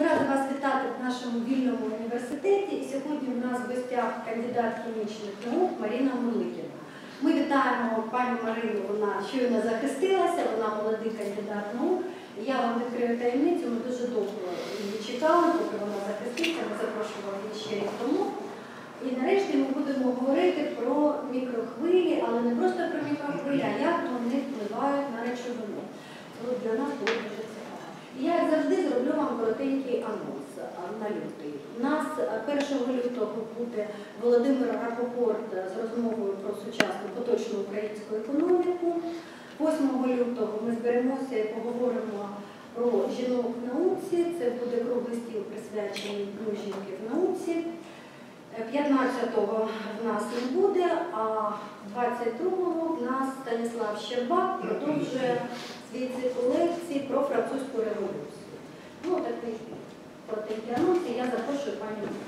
Ми раді вас вітати в нашому вільному університеті. І сьогодні у нас в гостях кандидат хімічних наук Маріна Мурликіна. Ми вітаємо пані Марину, вона щойно захистилася, вона молодий кандидат наук. Я вам відкрию таємницю, ми дуже довго її чекали, поки вона захиститься, ми запрошували її ще рік тому. І нарешті ми будемо говорити про мікрохвилі, але не просто про мікрохвилі, а як вони впливають на речовину. Це для нас буде дуже цікаво. І я, як завжди, зроблю вам коротенький анонс на лютий. У нас 1 лютого буде Володимир Рапопорт з розмовою про сучасну поточну українську економіку. 8 лютого ми зберемося і поговоримо про жінок в науці. Це буде круглий стіл, присвячений Дню жінки в науці. 15-го в нас не буде, а 22-го в нас Станіслав Щербак продовжує свій цикл лекцій про французьку революцію. Ну, такий коротенький анонс, і я запрошую пані Марину.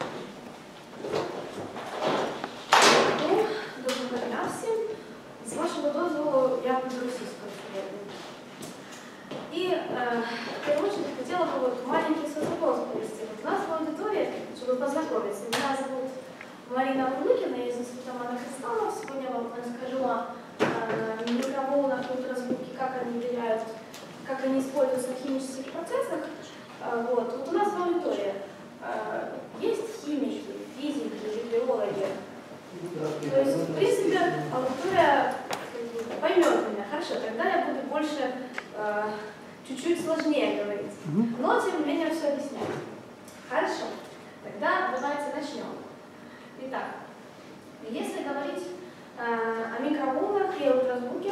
Доброго дня всім. З вашого дозволу я буду російською сьогодні. И в первую очередь хотела бы маленький свой вопрос провести. У нас в аудитории, чтобы познакомиться, меня зовут Марина Мурлыкина, я из Института Монахристанов. Сегодня я вам расскажу о микроволнах, ультразвуке, как они влияют, как они используются в химических процессах. Вот у нас в аудитории есть химики, физики, биологи. То есть, в принципе, аудитория поймет меня. Хорошо, тогда я буду больше чуть-чуть сложнее говорить. Но, тем не менее, все объясняю. Хорошо, тогда давайте начнем. Итак, если говорить о микроволнах и ультразвуке,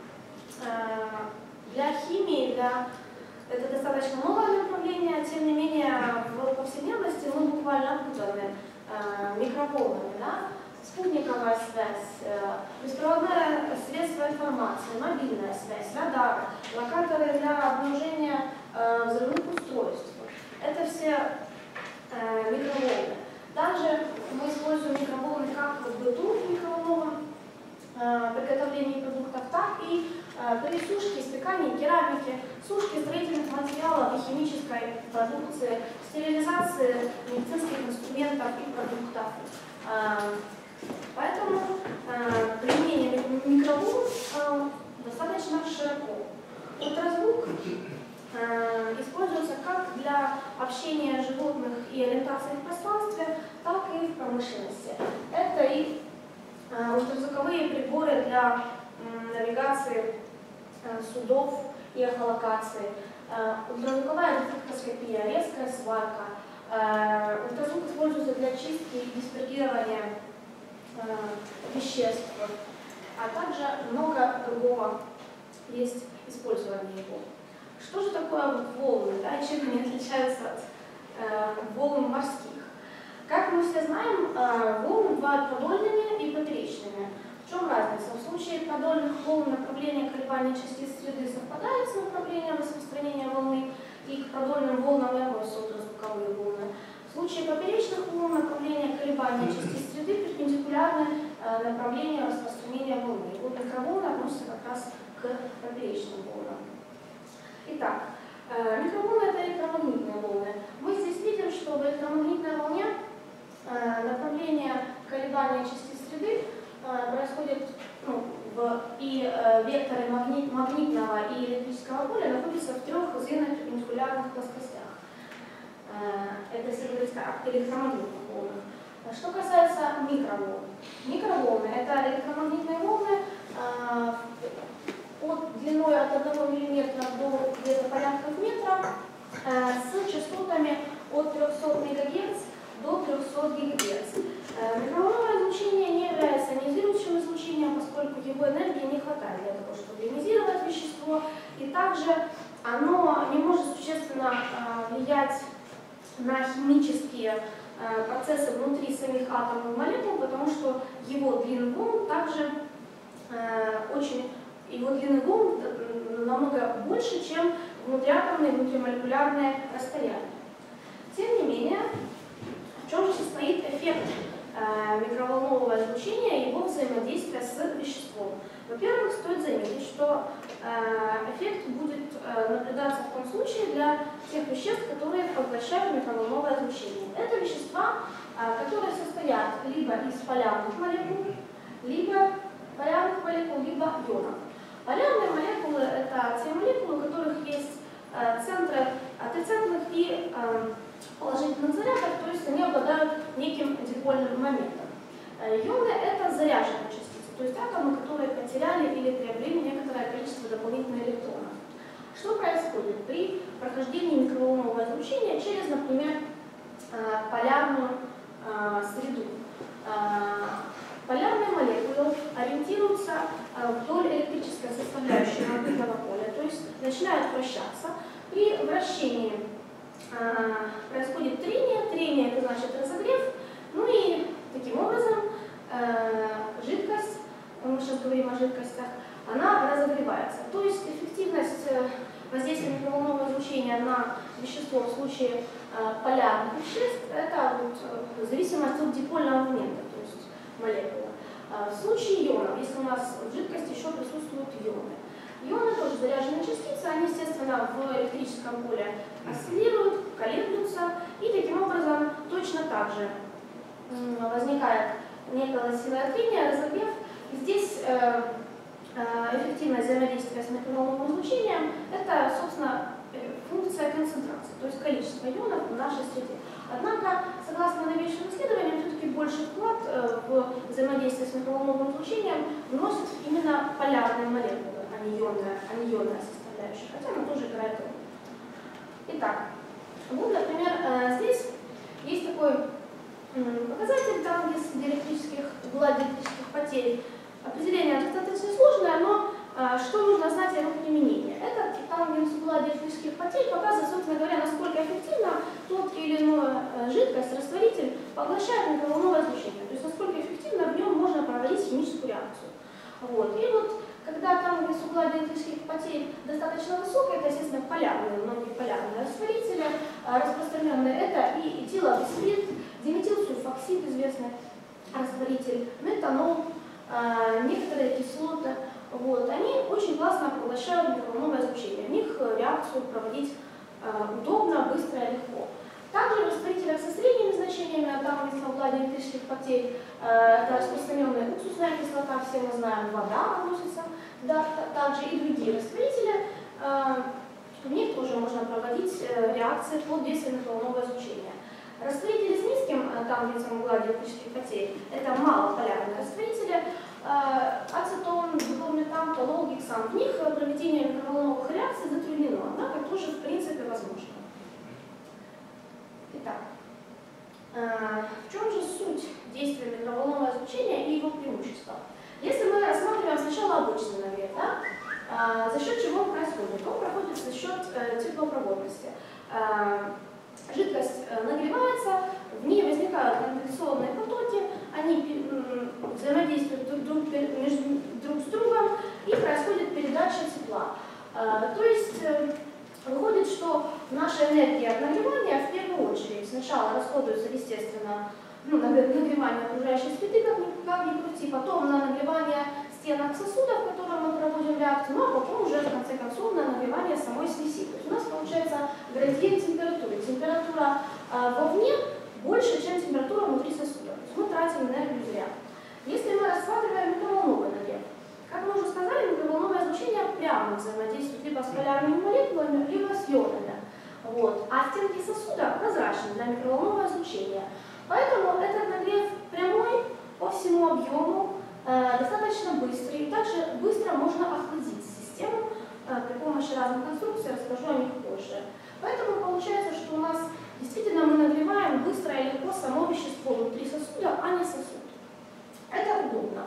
для химии, это достаточно новое направление, тем не менее, в повседневности мы буквально окутаны микроволнами, да? Спутниковая связь, беспроводное средство информации, мобильная связь, радар, локаторы для обнаружения взрывных устройств. Это все микроволны. Также мы используем микроволны как в быту в микроволновом приготовлении продуктов, так и при сушке, испекании керамики, сушке строительных материалов и химической продукции, стерилизации медицинских инструментов и продуктов. Поэтому применение микроволн достаточно широко. Ультразвук используется как для общения животных и ориентации в пространстве, так и в промышленности. Это и ультразвуковые приборы для навигации судов и эхолокации, ультразвуковая рефлектоскопия, резкая сварка. Ультразвук используется для чистки и диспергирования веществ, а также много другого есть использование его. Что же такое волны, да, и чем они отличаются от волн морских? Как мы все знаем, волны бывают продольными и поперечными. В чем разница? В случае продольных волн направление колебания частиц среды совпадает с направлением распространения волны, и к продольным волнам и относятся ультразвуковые волны. В случае поперечных волн направление колебания частиц среды перпендикулярны направлению распространения волны. И вот микроволны относятся как раз к поперечным волнам. Итак, микроволны — это электромагнитные волны. Мы здесь видим, что в электромагнитной волне направление колебания частиц среды происходит, и векторы магнитного и электрического поля находятся в трех взаимно перпендикулярных плоскостях. Это если говорить о электромагнитных волнах. Что касается микроволн. Микроволны — это электромагнитные волны длиной от 1 мм до где-то порядков метра с частотами от 300 МГц до 300 ГГц. Микроволновое излучение не является ионизирующим излучением, поскольку его энергии не хватает для того, чтобы ионизировать вещество, и также оно не может существенно влиять на химические процессы внутри самих атомов и молекул, потому что его длина волн также намного больше, чем внутриатомные, внутримолекулярные расстояния. Тем не менее, в чем же состоит эффект микроволнового излучения и его взаимодействия с веществом. Во-первых, стоит заметить, что эффект будет наблюдаться в том случае для тех веществ, которые поглощают микроволновое излучение. Это вещества, которые состоят либо из полярных молекул, либо ионов. Полярные молекулы – это те молекулы, у которых есть центры отрицательных и положительных зарядов, то есть они обладают неким дипольным моментом. Ионы – это заряженные частицы, то есть атомы, которые потеряли или приобрели некоторое количество дополнительных электронов. Что происходит при прохождении микроволнового излучения через, например, полярную среду? Полярные молекулы ориентируются вдоль электрической составляющей магнитного поля, то есть начинают вращаться. При вращении происходит трение, трение это значит разогрев, ну и таким образом жидкость, мы сейчас говорим о жидкостях, она разогревается. То есть эффективность воздействия микроволнового излучения на вещество в случае полярных веществ это вот зависимость от дипольного момента, то есть молекулы. В случае ионов, если у нас в жидкости еще присутствуют ионы. Ионы тоже заряженные частицы, они, естественно, в электрическом поле осциллируют, колеблются, и таким образом точно так же возникает некое силовое трение, разогрев. Здесь эффективность взаимодействия с микроволновым излучением – это, собственно, функция концентрации, то есть количество ионов в нашей среде. Однако, согласно новейшим исследованиям, все-таки больший вклад в взаимодействие с микроволновым излучением вносит именно полярные молекулы, а не ионная составляющая, хотя она тоже играет роль. Итак, вот, например, здесь есть такой показатель тангенс диэлектрических потерь. Определение достаточно сложное, но что нужно знать о его применении? Этот тангенс угла диэлектрических потерь показывает, собственно говоря, насколько эффективно тот или иной жидкость, растворитель, поглощает микроволновое излучение, то есть насколько эффективно в нем можно проводить химическую реакцию. Вот. И вот когда тангенс угла диэлектрических потерь достаточно высокий, это, естественно, полярные, многие полярные растворители, распространенные это и этиловый диметилсульфоксид, известный растворитель, метанол, некоторые кислоты, вот, они очень классно поглощают микроволновое излучение. В них реакцию проводить удобно, быстро и легко. Также в растворителях со средними значениями тангенса угла диэлектрических потерь, это распространенная уксусная кислота, все мы знаем, вода относится, да, также и другие растворители, в них тоже можно проводить реакции под действием микроволнового излучения. Растворители с низким тангенсом угла диэлектрических потерь – это малополярные растворители, ацетон, диполиметан, толол, гексан. В них проведение микроволновых реакций затруднено, однако тоже в принципе возможно. Итак, в чем же суть действия микроволнового излучения и его преимущества? Если мы рассматриваем сначала обычный нагрев, да, за счет чего он происходит? Он проходит за счет теплопроводности. Жидкость нагревается, в ней возникают конденсационные потоки, они взаимодействуют друг с другом и происходит передача тепла. То есть выходит, что наша энергия от нагревания в первую очередь сначала расходуется, естественно, на нагревание окружающей среды, как ни крути, потом на нагревание стенок сосудов, в котором мы проводим реакцию, ну а потом уже в конце концов на нагревание самой смеси. То есть у нас получается градиент температуры. Температура вовне больше, чем температура внутри сосуда. То есть мы тратим энергию зря. Если мы рассматриваем микроволновый нагрев, как мы уже сказали, микроволновое излучение прямо взаимодействует либо с полярными молекулами, либо с ионами. Вот. А стенки сосуда прозрачны для микроволнового излучения. Поэтому этот нагрев прямой по всему объему, достаточно быстрый, и также быстро можно охладить систему при помощи разных конструкций, расскажу о них позже. Поэтому получается, что у нас действительно мы нагреваем быстро и легко само вещество внутри сосуда, а не сосуд. Это удобно.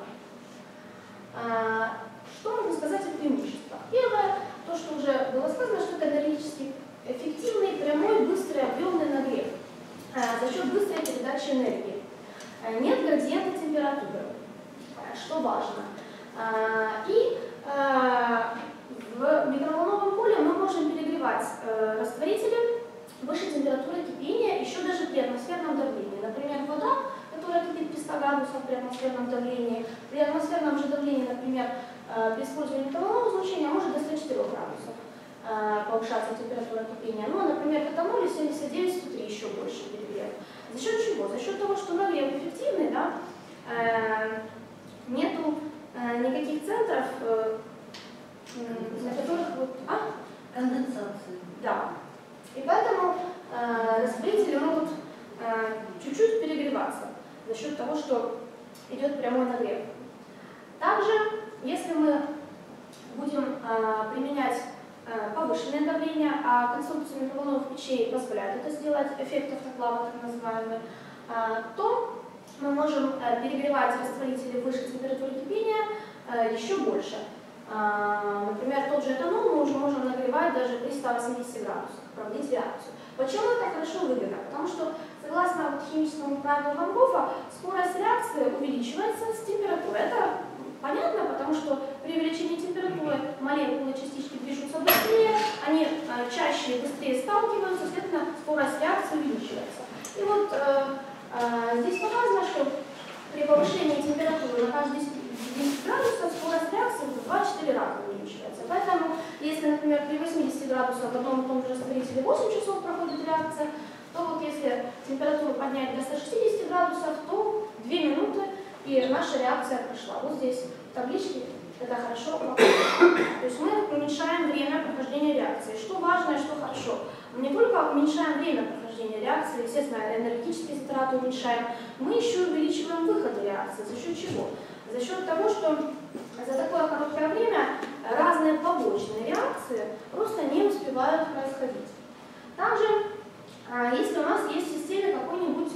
Что можно сказать о преимуществах? Первое, то, что уже было сказано, что это энергетически эффективный, прямой, быстрый, объемный нагрев за счет быстрой передачи энергии. Нет градиента температуры, что важно. И в микроволновом поле мы можем перегревать растворители выше температуры кипения, еще даже при атмосферном давлении. Например, вода, которая кипит при при атмосферном давлении. При атмосферном же давлении, например, при использовании микроволнового излучения может до 104 градусов повышаться температура кипения. Ну, например, к этаноле 79-103 еще больше перегрев. За счет чего? За счет того, что нагрев эффективный, да, нету никаких центров, на которых вот, Конденсация. да. И поэтому растворители могут чуть-чуть перегреваться за счет того, что идет прямой нагрев. Также, если мы будем применять повышенное давление, а конструкция микроволновых печей позволяет это сделать, эффект автоклава так называемый, то мы можем перегревать растворители выше температуры кипения еще больше. Например, тот же этанол мы уже можем нагревать даже при 180 градусах, проводить реакцию. Почему это хорошо выгодно? Потому что, согласно химическому правилу Ван Гофа, скорость реакции увеличивается с температурой. Это понятно, потому что при увеличении температуры молекулы, частички движутся быстрее, они чаще и быстрее сталкиваются, следовательно, скорость реакции увеличивается. И вот здесь показано, что при повышении температуры на каждые 10 градусов скорость реакции в 2-4 раза увеличивается. Поэтому, если, например, при 80 градусах в одном и том же растворителе 8 часов проходит реакция, то вот если температуру поднять до 160 градусов, то 2 минуты и наша реакция прошла. Вот здесь в табличке это хорошо показано. То есть мы уменьшаем время прохождения реакции. Что важно и что хорошо. Мы не только уменьшаем время прохождения реакции, естественно, энергетические затраты уменьшаем, мы еще увеличиваем выходы реакции. За счет чего? За счет того, что за такое короткое время разные побочные реакции просто не успевают происходить. Также, если у нас есть в системе какой-нибудь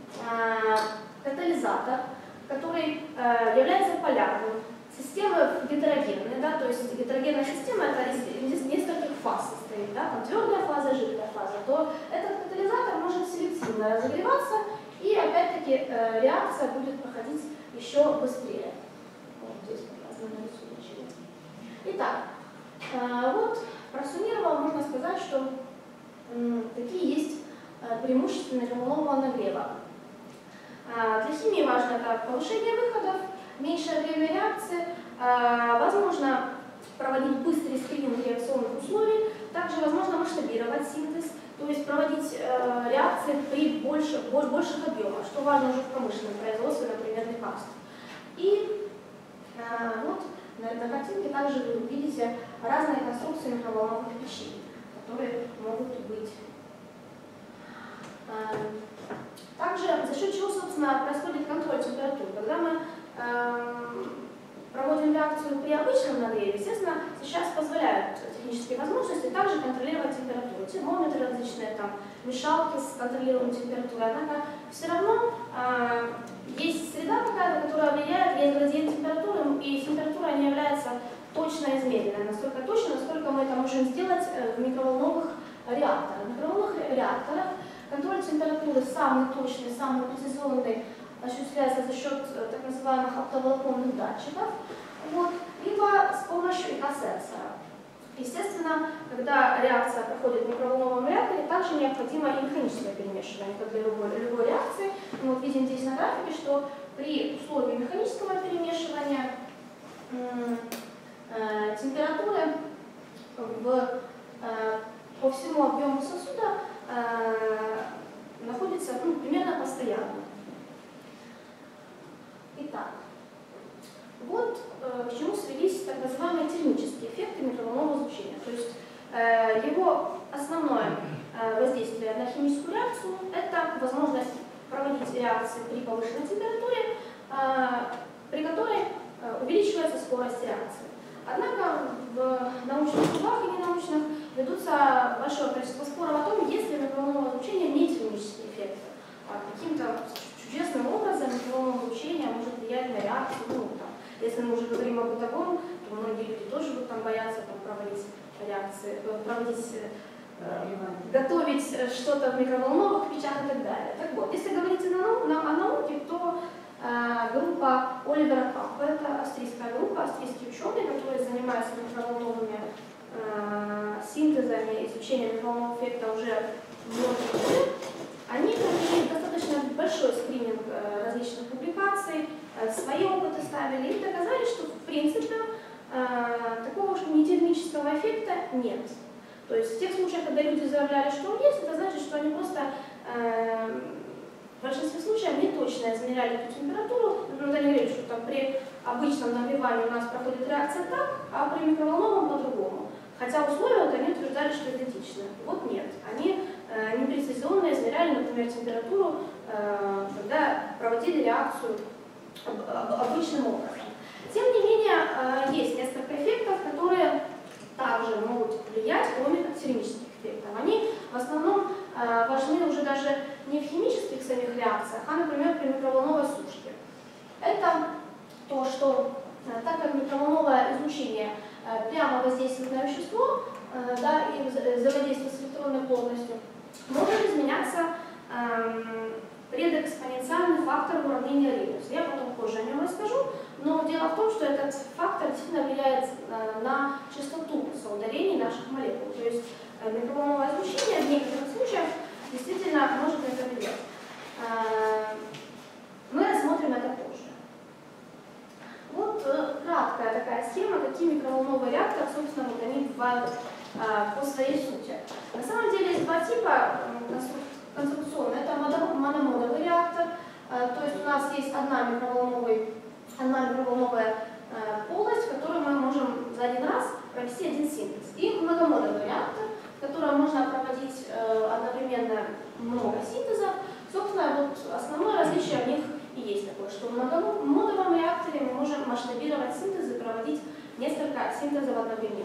катализатор, который является полярным, система гетерогенная, да, то есть гетерогенная система это из нескольких фаз состоит, да, там твердая фаза, жидкая фаза, то этот катализатор может селективно разогреваться, и опять-таки реакция будет проходить еще быстрее. Вот здесь показано на рисунке. Итак, вот просуммировал, можно сказать, что какие есть преимущества микроволнового нагрева. Для химии важно это повышение выходов, меньшее время реакции, возможно проводить быстрый скрининг реакционных условий, также возможно масштабировать синтез, то есть проводить реакции при больших объемах, что важно уже в промышленном производстве, например, лекарств. И вот на картинке также вы видите разные конструкции микроволновых печей, которые могут быть. Также за счет чего, собственно, происходит контроль температуры. Когда мы проводим реакцию при обычном нагреве, естественно, сейчас позволяют технические возможности также контролировать температуру. Термометры различные, там, мешалки с контролируемой температурой. Однако все равно есть среда какая-то, которая влияет, есть градиент температуры, и температура не является точно измеренной, настолько точно, насколько мы это можем сделать в микроволновых реакторах. В микроволновых реакторах контроль температуры самый точный, самый прецизионный осуществляется за счет так называемых оптоволоконных датчиков, вот, либо с помощью экосенсора. Естественно, когда реакция проходит в микроволновом реакторе, также необходимо и механическое перемешивание, как для любой реакции. Мы вот видим здесь на графике, что при условии механического перемешивания температуры по всему объему сосуда находится примерно постоянно. Итак, вот к чему свелись так называемые термические эффекты микроволнового излучения. То есть его основное воздействие на химическую реакцию – это возможность проводить реакции при повышенной температуре, при которой увеличивается скорость реакции. Однако в научных кругах и ненаучных ведутся большое количество споров о том, есть ли микроволновое излучение не термический эффект. Каким-то чудесным образом микроволновое излучение может влиять на реакцию. Ну, там, если мы уже говорим о бытовом, то многие люди тоже будут там бояться проводить реакции, готовить что-то в микроволновых печах и так далее. Так вот, если говорить о науке, то группа Оливера Паппа, это австрийская группа, австрийские ученые, которые занимаются микроволновыми синтезами, изучением микроволнового эффекта уже многие годы, Они провели достаточно большой скрининг различных публикаций, свои опыты ставили и доказали, что в принципе такого уж нетермического эффекта нет. То есть в тех случаях, когда люди заявляли, что он есть, это значит, что они просто в большинстве случаев не точно измеряли эту температуру. Например, они говорили, что там при обычном нагревании у нас проходит реакция так, а при микроволновом по-другому. Хотя условия вот они утверждали, что идентичны. Вот нет. Они непрецизионно измеряли, например, температуру, когда проводили реакцию обычным образом. Тем не менее, есть несколько эффектов, которые также могут влиять, кроме термических эффектов. Они в основном важны уже даже не в химических самих реакциях, а, например, при микроволновой сушке. Это то, что так как микроволновое излучение прямо воздействует на вещество, да, и взаимодействует с электронной плотностью, может изменяться предэкспоненциальный фактор уравнения Регнуса. Я потом позже о нем расскажу, но дело в том, что этот фактор действительно влияет на частоту соударений наших молекул. То есть микроволновое излучение в некоторых случаях действительно может на это влиять. Мы рассмотрим это позже. Вот краткая такая схема, какие микроволновые реакторы, собственно, вот они бывают по своей сути. На самом деле есть два типа конструкционных. Это мономодовый реактор, то есть у нас есть одна микроволновая полость, в которой мы можем за один раз провести один синтез. И многомодовый реактор, в котором можно проводить одновременно много синтезов. Собственно, вот основное различие в них и есть такое, что в многомодовом реакторе мы можем масштабировать синтезы и проводить несколько синтезов одновременно.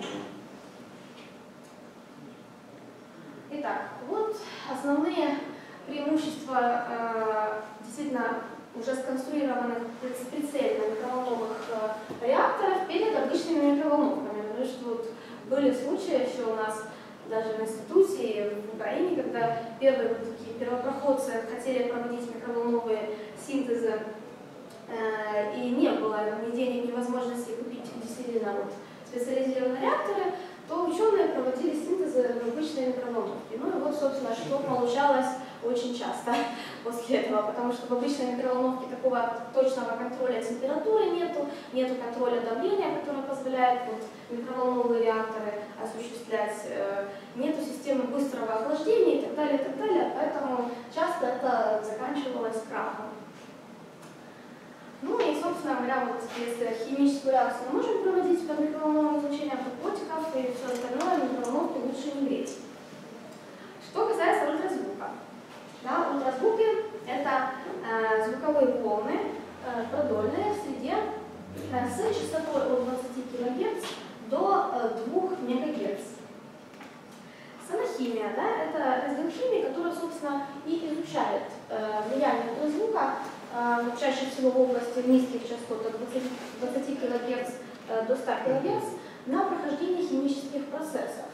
Итак, вот основные преимущества действительно уже сконструированных прицельно микроволновых реакторов перед обычными микроволновками. Потому что вот были случаи еще у нас даже в институте и в Украине, когда первые вот такие первопроходцы хотели проводить микроволновые синтезы, и не было ни денег, ни возможности купить действительно вот специализированные реакторы, то ученые проводили синтезы в обычной микроволновке. Ну и вот, собственно, что получалось очень часто после этого, потому что в обычной микроволновке такого точного контроля температуры нету контроля давления, которое позволяет вот, микроволновые реакторы осуществлять, нету системы быстрого охлаждения и так далее, поэтому часто это заканчивалось крахом. Ну и, собственно говоря, вот если химическую реакцию мы можем проводить под микроволновым излучением котиков и все остальное, микроволновки лучше не греть. Что касается ультразвука. Да, ультразвуки – это звуковые волны продольные в среде с частотой от 20 кГц до 2 МГц. Сонохимия, да, это раздел химии, который, собственно, и изучает влияние ультразвука, чаще всего в области низких частот от 20 кГц до 100 кГц на прохождение химических процессов.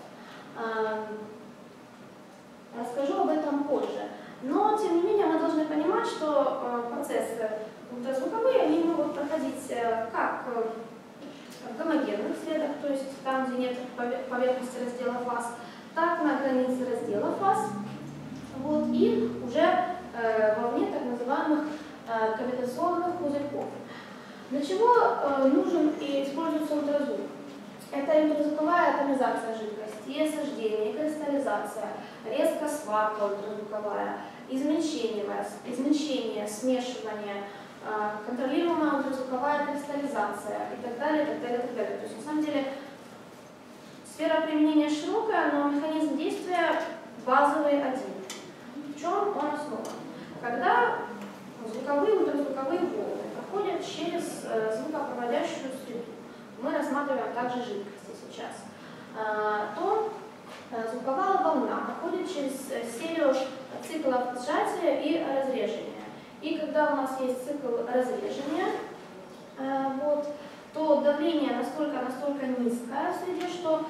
Расскажу об этом позже. Но, тем не менее, мы должны понимать, что процессы ультразвуковые они могут проходить как в гомогенных средах, то есть там, где нет поверхности раздела фаз, так на границе раздела фаз, вот, и уже вовне так называемых кавитационных пузырьков. Для чего нужен и используется ультразвук? Это ультразвуковая атомизация жидкости, и осаждение, и кристаллизация, резкая сварка ультразвуковая, измельчение, смешивание, контролируемая ультразвуковая кристаллизация и так далее, так далее, так далее. То есть на самом деле сфера применения широкая, но механизм действия базовый один. В чем он основан? Когда звуковые, ультразвуковые волны проходят через звукопроводящую среду, мы рассматриваем также жидкости сейчас, то звуковая волна проходит через серию циклов сжатия и разрежения. И когда у нас есть цикл разрежения, вот, то давление настолько низкое в среде, что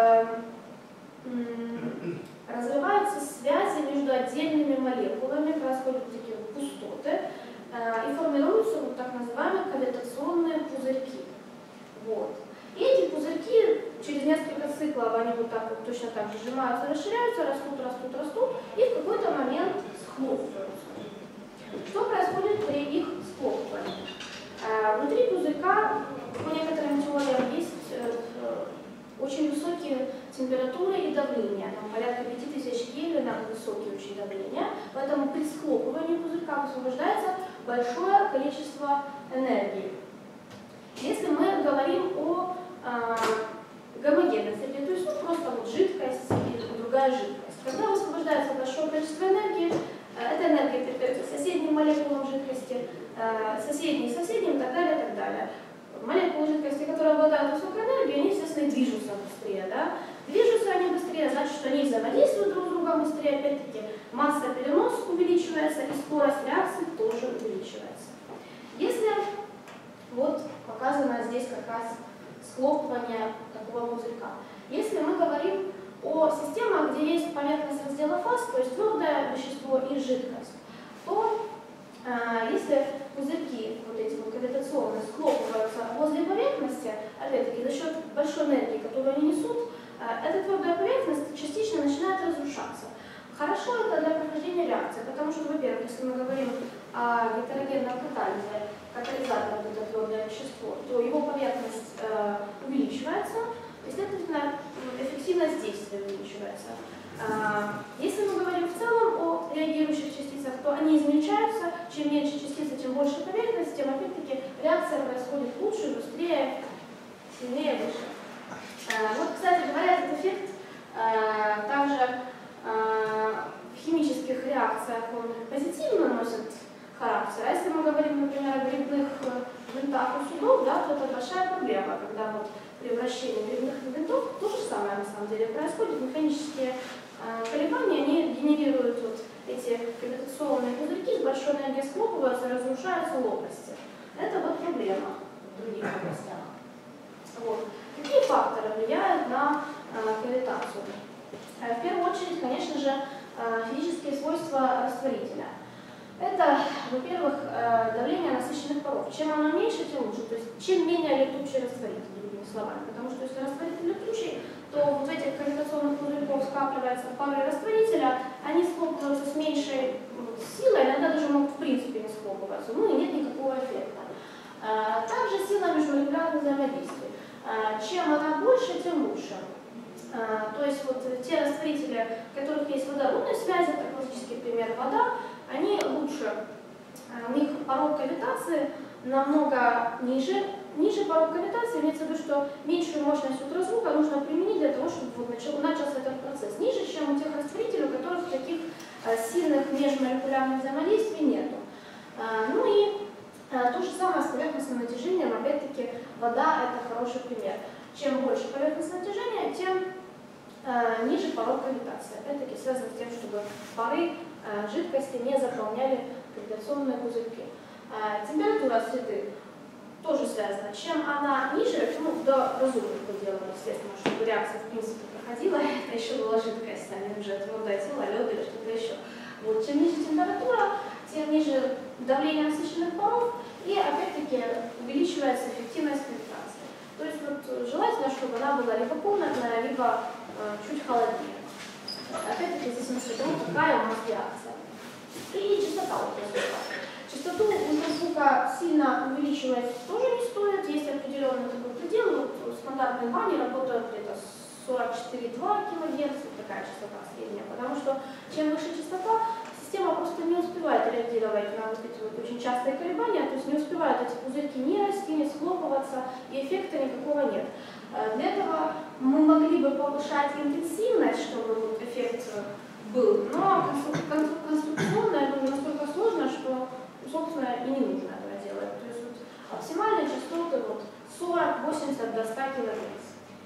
разрываются связи между отдельными молекулами, происходят такие вот пустоты, и формируются вот так называемые кавитационные пузырьки. Вот. И эти пузырьки через несколько циклов, они вот так вот точно так же сжимаются, расширяются, растут, и в какой-то момент схлопываются. Что происходит при их схлопывании? Внутри пузырька, по некоторым теориям, есть очень высокие температуры и давления, там порядка 5000 Кельвинов, высокие очень давления, поэтому при схлопывании пузырька высвобождается большое количество энергии. Если мы говорим о гомогенной среде, то есть просто вот жидкость и другая жидкость, когда высвобождается большое количество энергии, эта энергия передается соседним молекулам жидкости, соседним, и так далее, и так далее. Молекулы жидкости, которые обладают высокой энергией, они, естественно, движутся быстрее. Да? Движутся они быстрее, значит, что они взаимодействуют друг с другом быстрее. Опять-таки, масса переноса увеличивается и скорость реакции тоже увеличивается. Если вот показано здесь как раз схлопывание такого пузырька. Если мы говорим о системах, где есть поверхность раздела фаз, то есть твердое вещество и жидкость, то если пузырьки, вот эти вот гравитационные, схлопываются возле поверхности, опять-таки за счет большой энергии, которую они несут, эта твердая поверхность частично начинает разрушаться. Хорошо это для прохождения реакции, потому что, во-первых, если мы говорим о гетерогенном катализе, катализатор это твердое вещество, то его поверхность увеличивается, и, следовательно, эффективность действия увеличивается. Если мы говорим в целом о реагирующих частицах, то они измельчаются. Чем меньше частицы, тем больше поверхность, тем опять-таки реакция происходит лучше, быстрее, сильнее, выше. Вот, кстати говоря, этот эффект также в химических реакциях он позитивно носит характер. А если мы говорим, например, о грибных винтах у судов, да, то это большая проблема, когда вот при вращении грибных винтов то же самое на самом деле происходит. Механические колебания, они генерируют вот эти гравитационные пузырьки, с большой энергией схлопываются, разрушаются лопасти. Это вот проблема в других областях. Вот. Какие факторы влияют на кавитацию? В первую очередь, конечно же, физические свойства растворителя. Это, во-первых, давление насыщенных паров. Чем оно меньше, тем лучше. То есть, чем менее летучий растворитель, другими словами. Потому что если растворитель летучий, то вот в этих гравитационных пузырьков скапливаются пары растворителя, они схлопываются с меньшей силой, иногда даже могут в принципе не схлопываться, ну и нет никакого эффекта. Также сила межмолекулярных взаимодействий. Чем она больше, тем лучше. То есть вот те растворители, у которых есть водородные связи, это классический пример вода, они лучше, у них порог кавитации намного ниже порог кавитации, имеется в виду, что меньшую мощность ультразвука нужно применить для того, чтобы вот начался этот процесс. Ниже, чем у тех растворителей, у которых таких сильных межмолекулярных взаимодействий нету. Ну и то же самое с поверхностным натяжением, опять-таки вода это хороший пример. Чем больше поверхностное натяжение, тем ниже порог кавитации. Опять-таки связано с тем, чтобы пары жидкости не заполняли гравитационные пузырьки. Температура среды тоже связана. Чем она ниже, ну, до разумных пределов, естественно, чтобы реакция в принципе проходила, это еще была жидкость, а не уже твердое тело, лед или что-то еще. Вот, чем ниже температура, тем ниже давление насыщенных паров, и опять-таки увеличивается эффективность кавитации. То есть вот, желательно, чтобы она была либо комнатная, либо чуть холоднее. Опять-таки здесь мы смотрим, какая у нас реакция. И частота ультразвука. Частоту ультразвука сильно увеличивать тоже не стоит. Есть определенный такой предел. Вот стандартные бани работают где-то 44,2 кГц, такая частота средняя. Потому что чем выше частота, система просто не успевает реагировать на вот эти вот очень частые колебания, то есть не успевают эти пузырьки ни расти, ни схлопываться, и эффекта никакого нет. Для этого мы могли бы повышать интенсивность, чтобы вот эффект был, но конструкционно это настолько сложно, что, собственно, и не нужно этого делать. То есть вот, оптимальные частоты вот, 40-80 до 100 кГц.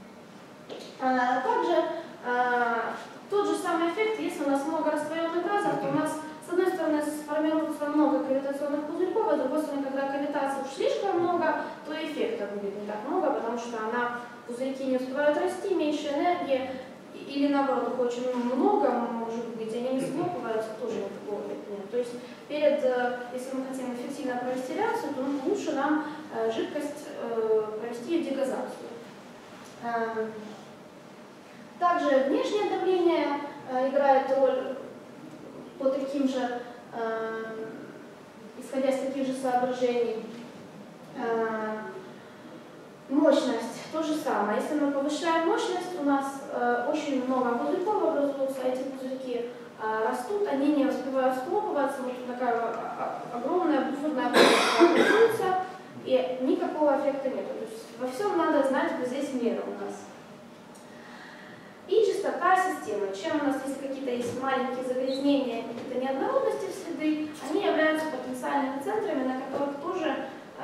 Также тот же самый эффект, если у нас много растворенных газов, то у нас с одной стороны сформируется много кавитационных пузырьков, а с другой стороны, когда кавитации уж слишком много, то эффекта будет не так много, потому что пузырьки не успевают расти, меньше энергии, или наоборот, их очень много, может быть, они не схлопываются, тоже никакого эффекта нет. То есть, если мы хотим эффективно провести реакцию, то лучше нам жидкость провести в дегазацию. Также внешнее давление играет роль по таким же соображений. Мощность то же самое. Если мы повышаем мощность, у нас очень много пузырьков образуются, эти пузырьки растут, они не успевают схлопываться, вот такая огромная буферная полоска образуется, и никакого эффекта нет. То есть во всем надо знать вот здесь меру у нас. И чистота системы. Чем у нас, если какие-то есть маленькие загрязнения, какие-то неоднородности в среды, они являются потенциальными центрами, на которых тоже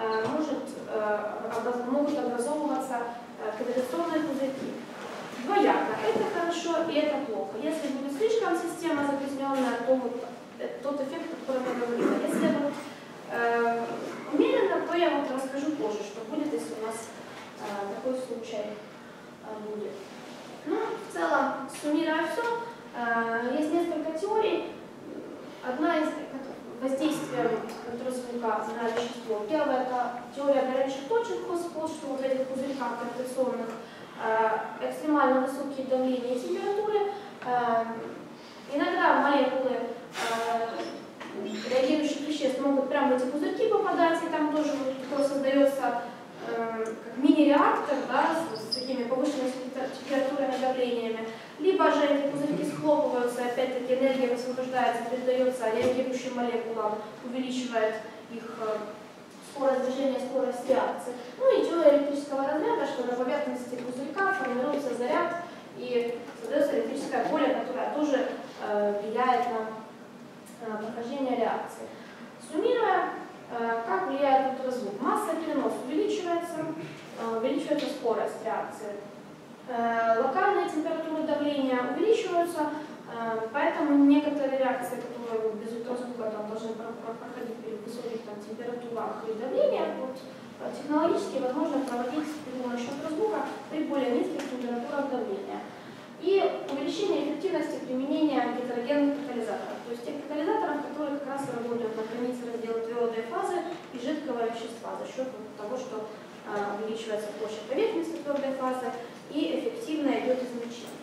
могут образовываться канализационные пузырьки. Двояко. Это хорошо и это плохо. Если будет слишком система загрязненная, то вот тот эффект, о котором я говорила. Если это вот, умеренно, то я вот расскажу позже, что будет, если у нас такой случай будет. Ну, в целом, суммируя все, есть несколько теорий. Одна из воздействия ультразвука на вещество. Первая – это теория горячих точек хоспод, что вот в этих пузырьках гравитационных экстремально высокие давления и температуры. Иногда молекулы реагирующих веществ могут прямо в эти пузырьки попадать, и там тоже вот создается как мини-реактор, да, с такими повышенными температурами и давлениями. Либо же эти пузырьки схлопываются, опять-таки энергия высвобождается, передается реагирующим молекулам, увеличивает их скорость движения, скорость реакции. Ну и теория электрического разряда, что на поверхности пузырька формируется заряд и создается электрическое поле, которое тоже влияет на прохождение реакции. Суммируя, как влияет ультразвук? Масса переноса увеличивается скорость реакции. Локальные температуры давления увеличиваются, поэтому некоторые реакции, которые без ультразвука должны проходить при высоких температурах и давлениях, вот, технологически возможно проводить при помощи ультразвука при более низких температурах давления. И увеличение эффективности применения гетерогенных катализаторов, то есть тех катализаторов, которые как раз работают на границе раздела твердой фазы и жидкого вещества за счет того, что увеличивается площадь поверхности твердой фазы и эффективно идет измельчение.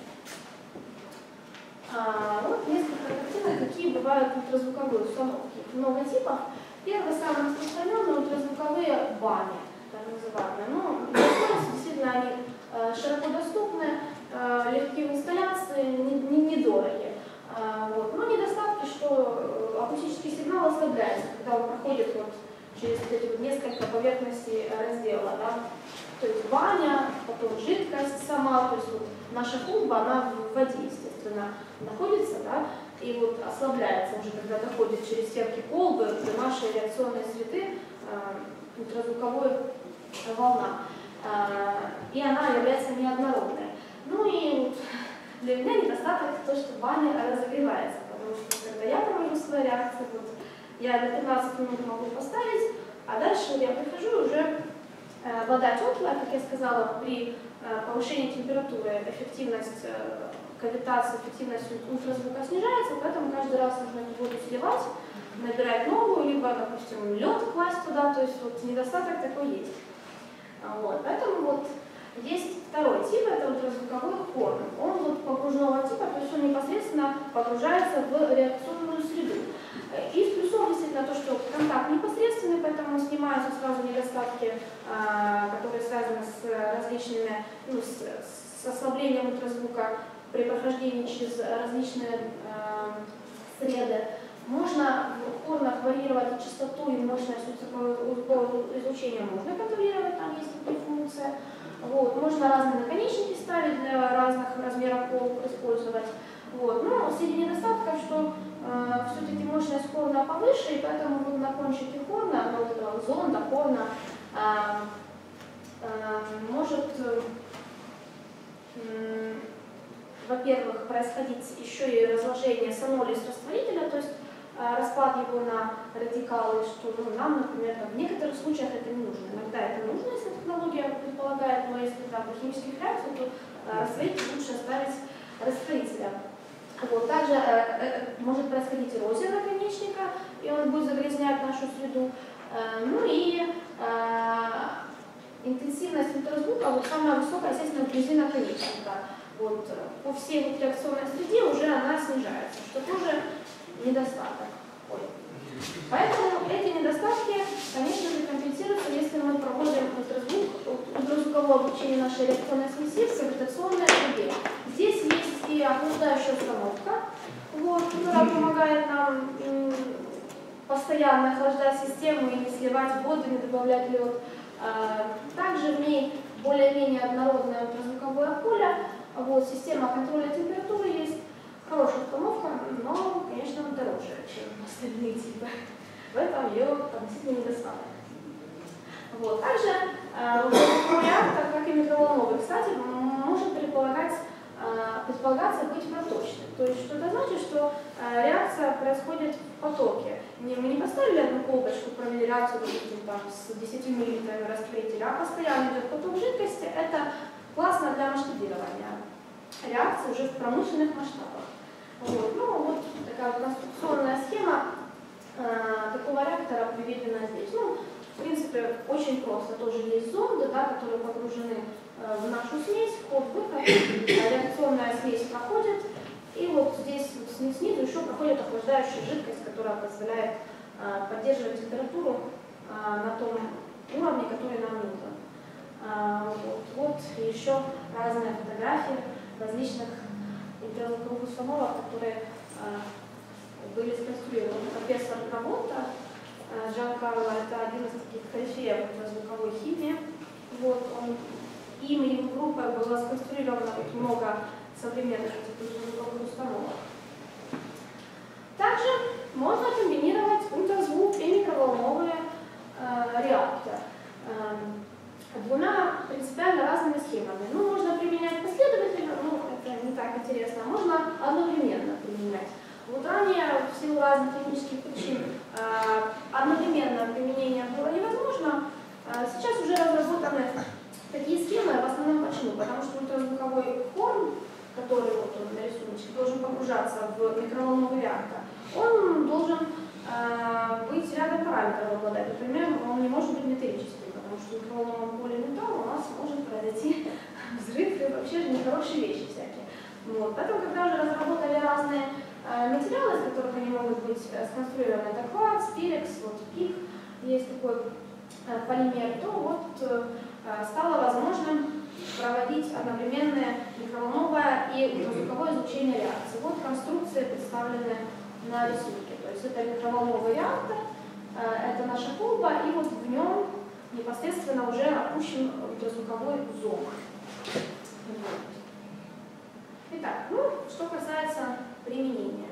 Вот несколько картинок, какие бывают ультразвуковые установки. Много типов. Первый, самый распространенный, ультразвуковые бани, так называемые. Ну, действительно, они широко доступны, легкие в инсталляции, недорогие. Вот. Но недостатки, что акустический сигнал ослабляется, когда он проходит вот через вот эти вот несколько поверхностей раздела. Да? То есть баня, потом жидкость сама, то есть вот наша клумба, она в воде, естественно, находится, да, и вот ослабляется уже, когда доходит через стенки колбы до нашей реакционной среды ультразвуковая волна. И она является неоднородной. Ну и вот для меня недостаток то, что баня разогревается, потому что когда я провожу свои реакции, вот, я на 15 минут могу поставить, а дальше я прихожу уже вода теплая, как я сказала, при повышении температуры эффективность кавитации, эффективность ультразвука снижается, поэтому каждый раз нужно эту воду сливать, набирать новую, либо, допустим, лед класть туда, то есть вот недостаток такой есть. Вот, поэтому вот есть второй тип, это ультразвуковой хорн. Он вот погружного типа, то есть он непосредственно погружается в реакционную среду. Из плюсов действительно то, что контакт непосредственный, поэтому снимаются сразу недостатки, которые связаны с различными, ну, с ослаблением ультразвука при прохождении через различные среды. Можно в хорнах варьировать частоту и мощность ультразвукового излучения, можно контролировать, там есть такие функции. Вот. Можно разные наконечники ставить для разных размеров колб использовать. Вот. Но среди недостатков, что все-таки мощность хорна повыше, и поэтому вот на кончике хорна, вот этого зонда хорна, может, во-первых, происходить еще и разложение санолис растворителя, то есть распад его на радикалы, что нам, например, в некоторых случаях это не нужно. Иногда это нужно, если технология предполагает, но если там для химических реакций, то растворитель лучше оставить растворителем. Вот. Также может происходить эрозия наконечника, и он будет загрязнять нашу среду. Ну и интенсивность ультразвука, вот самая высокая, естественно, вблизи наконечника. Вот. По всей вот реакционной среде уже она снижается, что тоже недостаток. Поэтому эти недостатки нашей реакционной смеси в гравитационной трубе. Здесь есть и охлаждающая установка, вот, которая помогает нам постоянно охлаждать систему и не сливать воду, не добавлять лед. Также в ней более-менее однородное ультразвуковое поле. Вот, система контроля температуры есть. Хорошая установка, но, конечно, дороже, чем остальные типы. В этом ее относительно недостаток. Вот. Также реактор, как и микроволновый, кстати, может предполагаться быть проточным. То есть, что это значит, что реакция происходит в потоке. Мы не поставили одну колбочку, провели реакцию, допустим, там, с 10 мл растворителя, а постоянно идет поток жидкости. Это классно для масштабирования реакции уже в промышленных масштабах. Вот. Ну, вот такая вот конструкционная схема такого реактора приведена здесь. Ну, в принципе, очень просто. Тоже есть зонды, да, которые погружены в нашу смесь, вход-выход, реакционная смесь проходит, и вот здесь вот снизу еще проходит охлаждающая жидкость, которая позволяет поддерживать температуру на том уровне, который нам нужен. Вот еще разные фотографии различных ультразвуковых установок, которые были сконструированы. Профессор Грамота Джанкарло, это один из таких корифеев ультразвуковой химии. Вот он, им и его группой было сконструировано много современных ультразвуковых установок. Также можно комбинировать ультразвук и микроволновые реакторы двумя принципиально разными схемами. Ну, можно применять последовательно, но это не так интересно, можно одновременно применять. Вот ранее, в силу разных технических причин, одновременное применение было невозможно. Сейчас уже разработаны такие схемы, в основном почему? Потому что ультразвуковой форм, который вот он на рисунке, должен погружаться в микроволновый реактор, он должен быть рядом параметров обладать. Например, он не может быть металлическим, потому что в микроволновом поле металла у нас может произойти взрыв и вообще же нехорошие вещи всякие. Вот. Поэтому, когда уже разработали разные материалы, из которых они могут быть сконструированы, это кварц, пирекс, вот пик, есть такой полимер, то вот стало возможным проводить одновременное микроволновое и ультразвуковое излучение реакции. Вот конструкции представлены на рисунке. То есть это микроволновый реактор, это наша колба, и вот в нем непосредственно уже опущен ультразвуковой зонд. Итак, ну, что касается применения.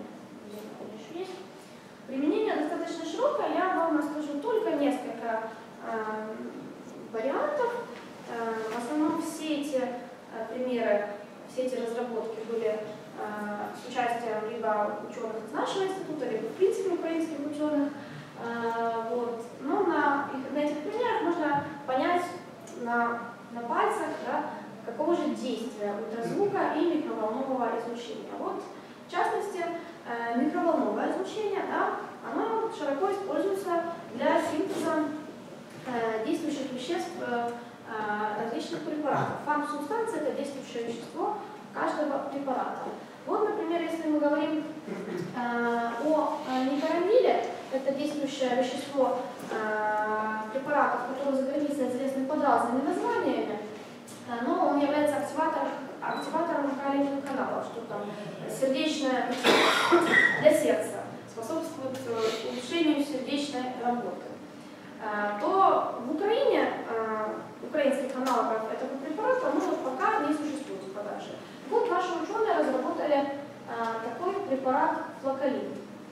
Применение достаточно широкое, я вам расскажу только несколько вариантов. В основном все эти примеры, все эти разработки были с участием либо ученых из нашего института, либо в принципе украинских ученых. Вот. Но на этих примерах можно понять на пальцах, да, какого же действия ультразвука и микроволнового излучения. Вот, в частности, микроволновое излучение, да, оно широко используется для синтеза действующих веществ различных препаратов. Фармсубстанция – это действующее вещество каждого препарата. Вот, например, если мы говорим о никарамиле, это действующее вещество препаратов, которые за границей известны под разными названиями, но он является активатором калиевых каналов, что там сердечное для сердца, способствует улучшению сердечной работы. То в Украине украинских аналогов этого препарата пока не существует в продаже. Вот наши ученые разработали такой препарат флокалин.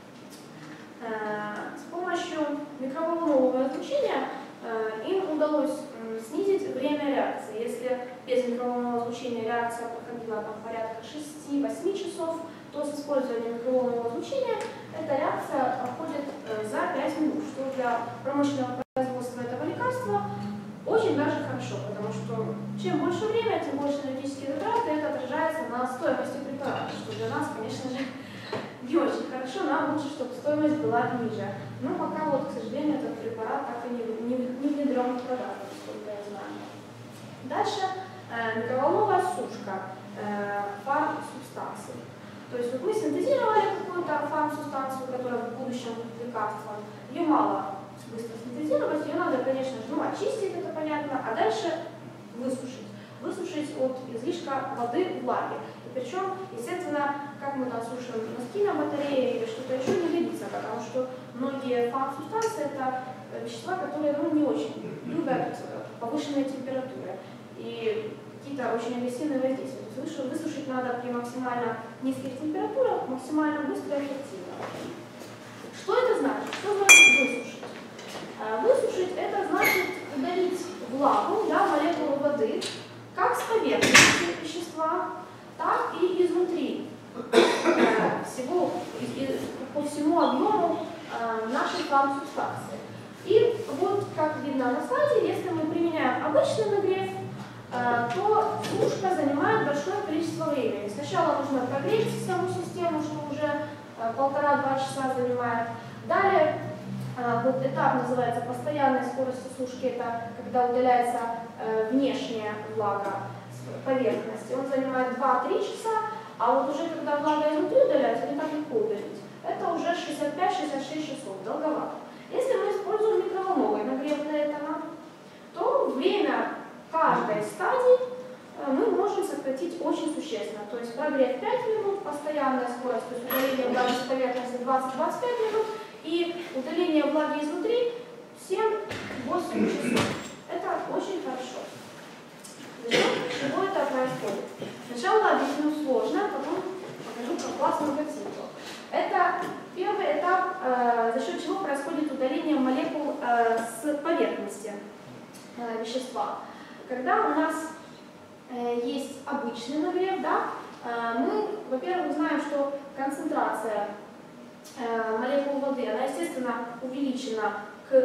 С помощью микроволнового излучения им удалось снизить время реакции. Если без микроволнового излучения реакция проходила там, порядка 6-8 часов, то с использованием микроволнового излучения эта реакция проходит за 5 минут, что для промышленного производства этого лекарства очень даже хорошо, потому что чем больше время, тем больше энергетические затраты, это отражается на стоимости препарата, что для нас, конечно же, не очень хорошо, нам лучше, чтобы стоимость была ниже. Но пока, вот, к сожалению, этот препарат так и не внедрен в продажу, насколько я знаю. Дальше микроволновая сушка фармсубстанций. То есть вот мы синтезировали какую-то фармсубстанцию, которая в будущем будет лекарством. Ее мало быстро синтезировать, ее надо, конечно же, очистить, это понятно, а дальше высушить. высушить от излишка воды, влаги. И причем, естественно, как мы там сушим носки на батарее или что-то еще, не годится, потому что многие фарм-субстанции это вещества, которые не очень любят повышенные температуры и какие-то очень агрессивные воздействия. То есть высушить надо при максимально низких температурах, максимально быстро и эффективно. Что это значит? Что значит высушить? Высушить это значит удалить влагу, молекулы воды, как с поверхности вещества, так и изнутри всего, по всему объему нашей фарм-субстанции. И вот, как видно на слайде, если мы применяем обычный нагрев, то сушка занимает большое количество времени. Сначала нужно прогреть саму систему, что уже 1,5-2 часа занимает. Далее, вот этап называется постоянной скоростью сушки, это когда удаляется внешняя влага с поверхности. Он занимает 2-3 часа, а вот уже когда влага изнутри удаляется, не так легко удалить. Это уже 65-66 часов, долговато. Если мы используем микроволновый нагрев для этого, то время каждой стадии мы можем сократить очень существенно. То есть прогрев 5 минут, постоянная скорость, то есть удаление влаги с поверхности 20-25 минут и удаление влаги изнутри 7-8 часов. Это очень хорошо. Зачем? Чего это происходит? Сначала объясню сложно, потом покажу про классную картинку. Это первый этап, за счет чего происходит удаление молекул с поверхности вещества. Когда у нас есть обычный нагрев, мы, во-первых, знаем, что концентрация молекул воды, она, естественно, увеличена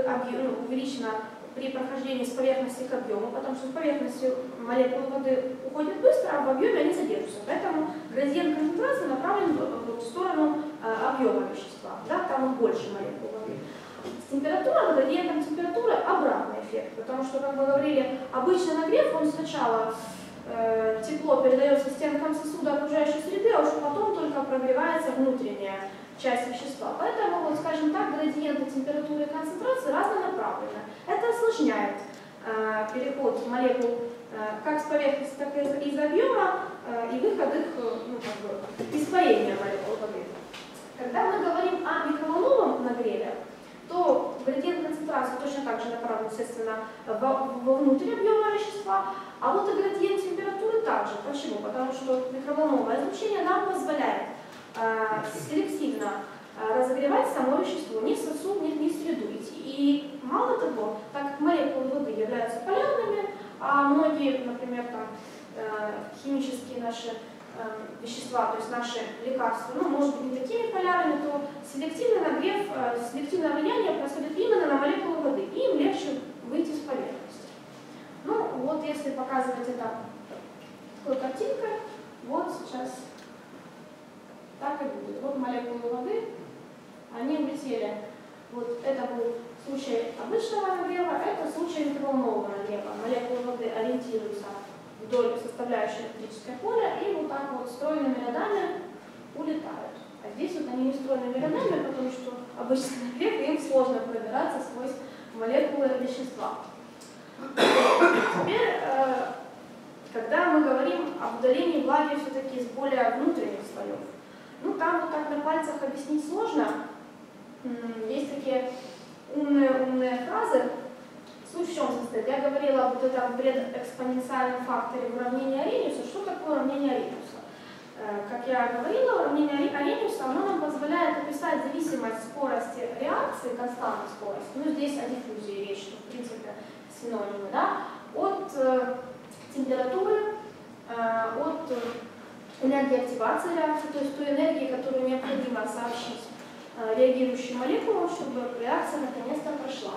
при прохождении с поверхности к объему, потому что с поверхности молекулы воды уходят быстро, а в объеме они задержатся. Поэтому градиент концентрации направлен в сторону объема вещества, там больше молекул воды. С температурой, градиентом температуры обратный эффект, потому что, как мы говорили, обычный нагрев, он сначала тепло передается стенкам сосуда окружающей среды, а уж потом только прогревается внутренняя часть вещества. Поэтому, вот, скажем так, градиенты температуры и концентрации разнонаправлены. Это осложняет переход молекул как с поверхности, так и из объема и выход их испарения молекул воды. Когда мы говорим о микроволновом нагреве, то градиент концентрации точно так же направлен, естественно, вовнутрь объема вещества, а вот и градиент температуры также. Почему? Потому что микроволновое излучение нам позволяет селективно разогревать само вещество, ни в сосуд, ни в среду. И мало того, так как молекулы воды являются полярными, а многие, например, химические наши вещества, то есть наши лекарства, может быть не такими полярными, то селективный нагрев, селективное влияние происходит именно на молекулы воды, и им легче выйти с поверхности. Вот если показывать это такой картинкой, вот сейчас так и будет. Вот молекулы воды, они улетели. Вот это был случай обычного нагрева, это случай микроволнового нагрева. Молекулы воды ориентируются вдоль составляющей электрическое поле и вот так вот стройными рядами улетают. А здесь вот они не стройными рядами, потому что обычный нагрев, им сложно пробираться сквозь молекулы вещества. Теперь, когда мы говорим об удалении влаги все-таки из более внутренних слоев, там вот так на пальцах объяснить сложно. Есть такие умные фразы. Суть в чем состоит? Я говорила об этом предэкспоненциальном факторе в уравнении Аррheniuса. Что такое уравнение Аррheniuса? Как я говорила, уравнение Аррheniuса нам позволяет описать зависимость скорости реакции, константной скорости. Здесь о диффузии речь, что в принципе синонимы, от температуры, от энергии активации реакции, то есть той энергии, которую необходимо сообщить реагирующим молекулам, чтобы реакция наконец-то прошла.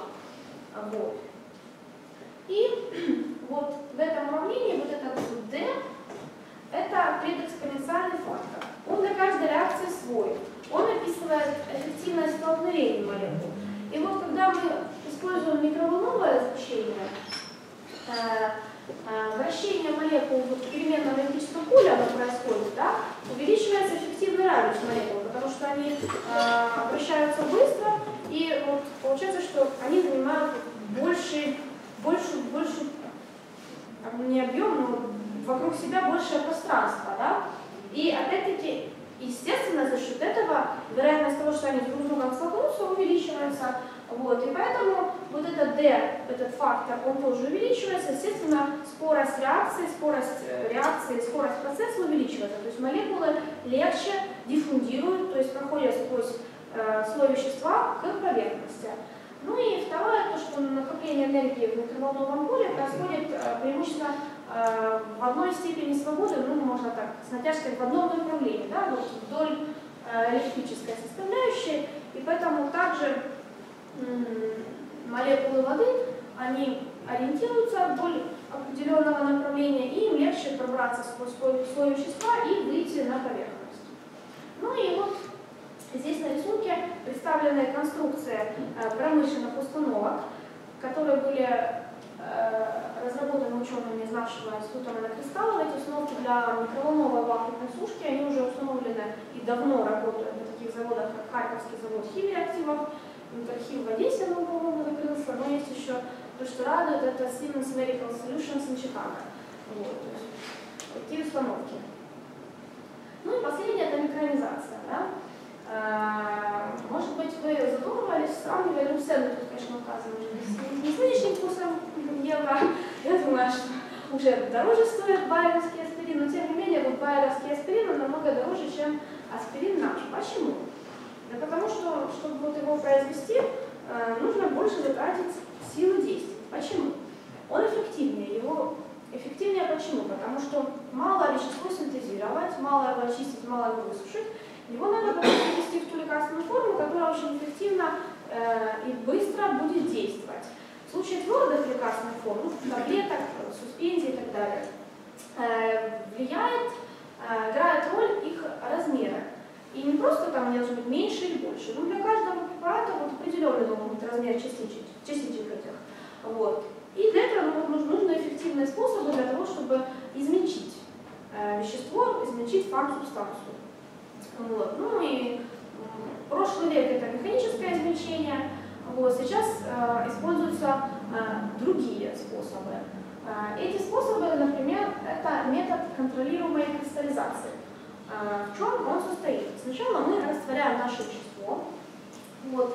И вот в этом уравнении вот этот D – это предэкспоненциальный фактор. Он для каждой реакции свой. Он описывает эффективность столкновений молекул. И вот когда мы используем микроволновое излучение, вращение молекул в переменном электрическом поле оно происходит, увеличивается эффективный радиус молекул, потому что они вращаются быстро, и вот получается, что они занимают большую не объем, но вокруг себя большее пространство, да? И опять-таки, естественно, за счет этого вероятность того, что они друг с другом столкнутся, увеличивается. Вот. И поэтому вот этот D, этот фактор, он тоже увеличивается. Естественно, скорость реакции, скорость процесса увеличивается. То есть молекулы легче диффундируют, то есть проходят сквозь слой вещества к поверхности. Ну и второе, то, что накопление энергии в микроволновом поле происходит преимущественно в одной степени свободы, ну, можно так, с натяжкой в одном направлении, да, вот вдоль электрической составляющей, и поэтому также молекулы воды, они ориентируются вдоль определенного направления, и им легче пробраться сквозь слой вещества и выйти на поверхность. Ну и вот здесь на рисунке представлены конструкции промышленных установок, которые были разработаны учеными из нашего института монокристалла. Эти установки для микроволновой вакуумной сушки, они уже установлены и давно работают на таких заводах, как Харьковский завод химреактивов, Интерхим в Одессе, но, по-моему, закрылся, но есть еще то, что радует, это Siemens Medical Solutions in Chicago. Вот, то есть такие установки. Ну и последнее – это микронизация. Да? Может быть, вы задумывались, сравнивали, цены тут, конечно, указаны уже не с нынешним курсом евро. Я думаю, что уже дороже стоит байеровский аспирин, но тем не менее, вот байеровский аспирин намного дороже, чем аспирин наш. Почему? Да потому что, чтобы вот его произвести, нужно больше затратить силы действий. Почему? Он эффективнее. Его эффективнее почему? Потому что мало вещество синтезировать, мало его очистить, мало его высушить. Его надо потом перевести в ту лекарственную форму, которая очень эффективно и быстро будет действовать. В случае твердых лекарственных форм, таблеток, суспензий и так далее, играет роль их размера. И не просто там они должны быть меньше или больше, но для каждого препарата вот определенный должен быть размер частичек этих. Вот. И для этого нужны эффективные способы для того, чтобы измельчить вещество, измельчить фармсубстанцию. Вот. Ну и прошлый век это механическое измельчение, вот. Сейчас используются другие способы. Эти способы, например, это метод контролируемой кристаллизации. В чем он состоит? Сначала мы растворяем наше вещество, вот,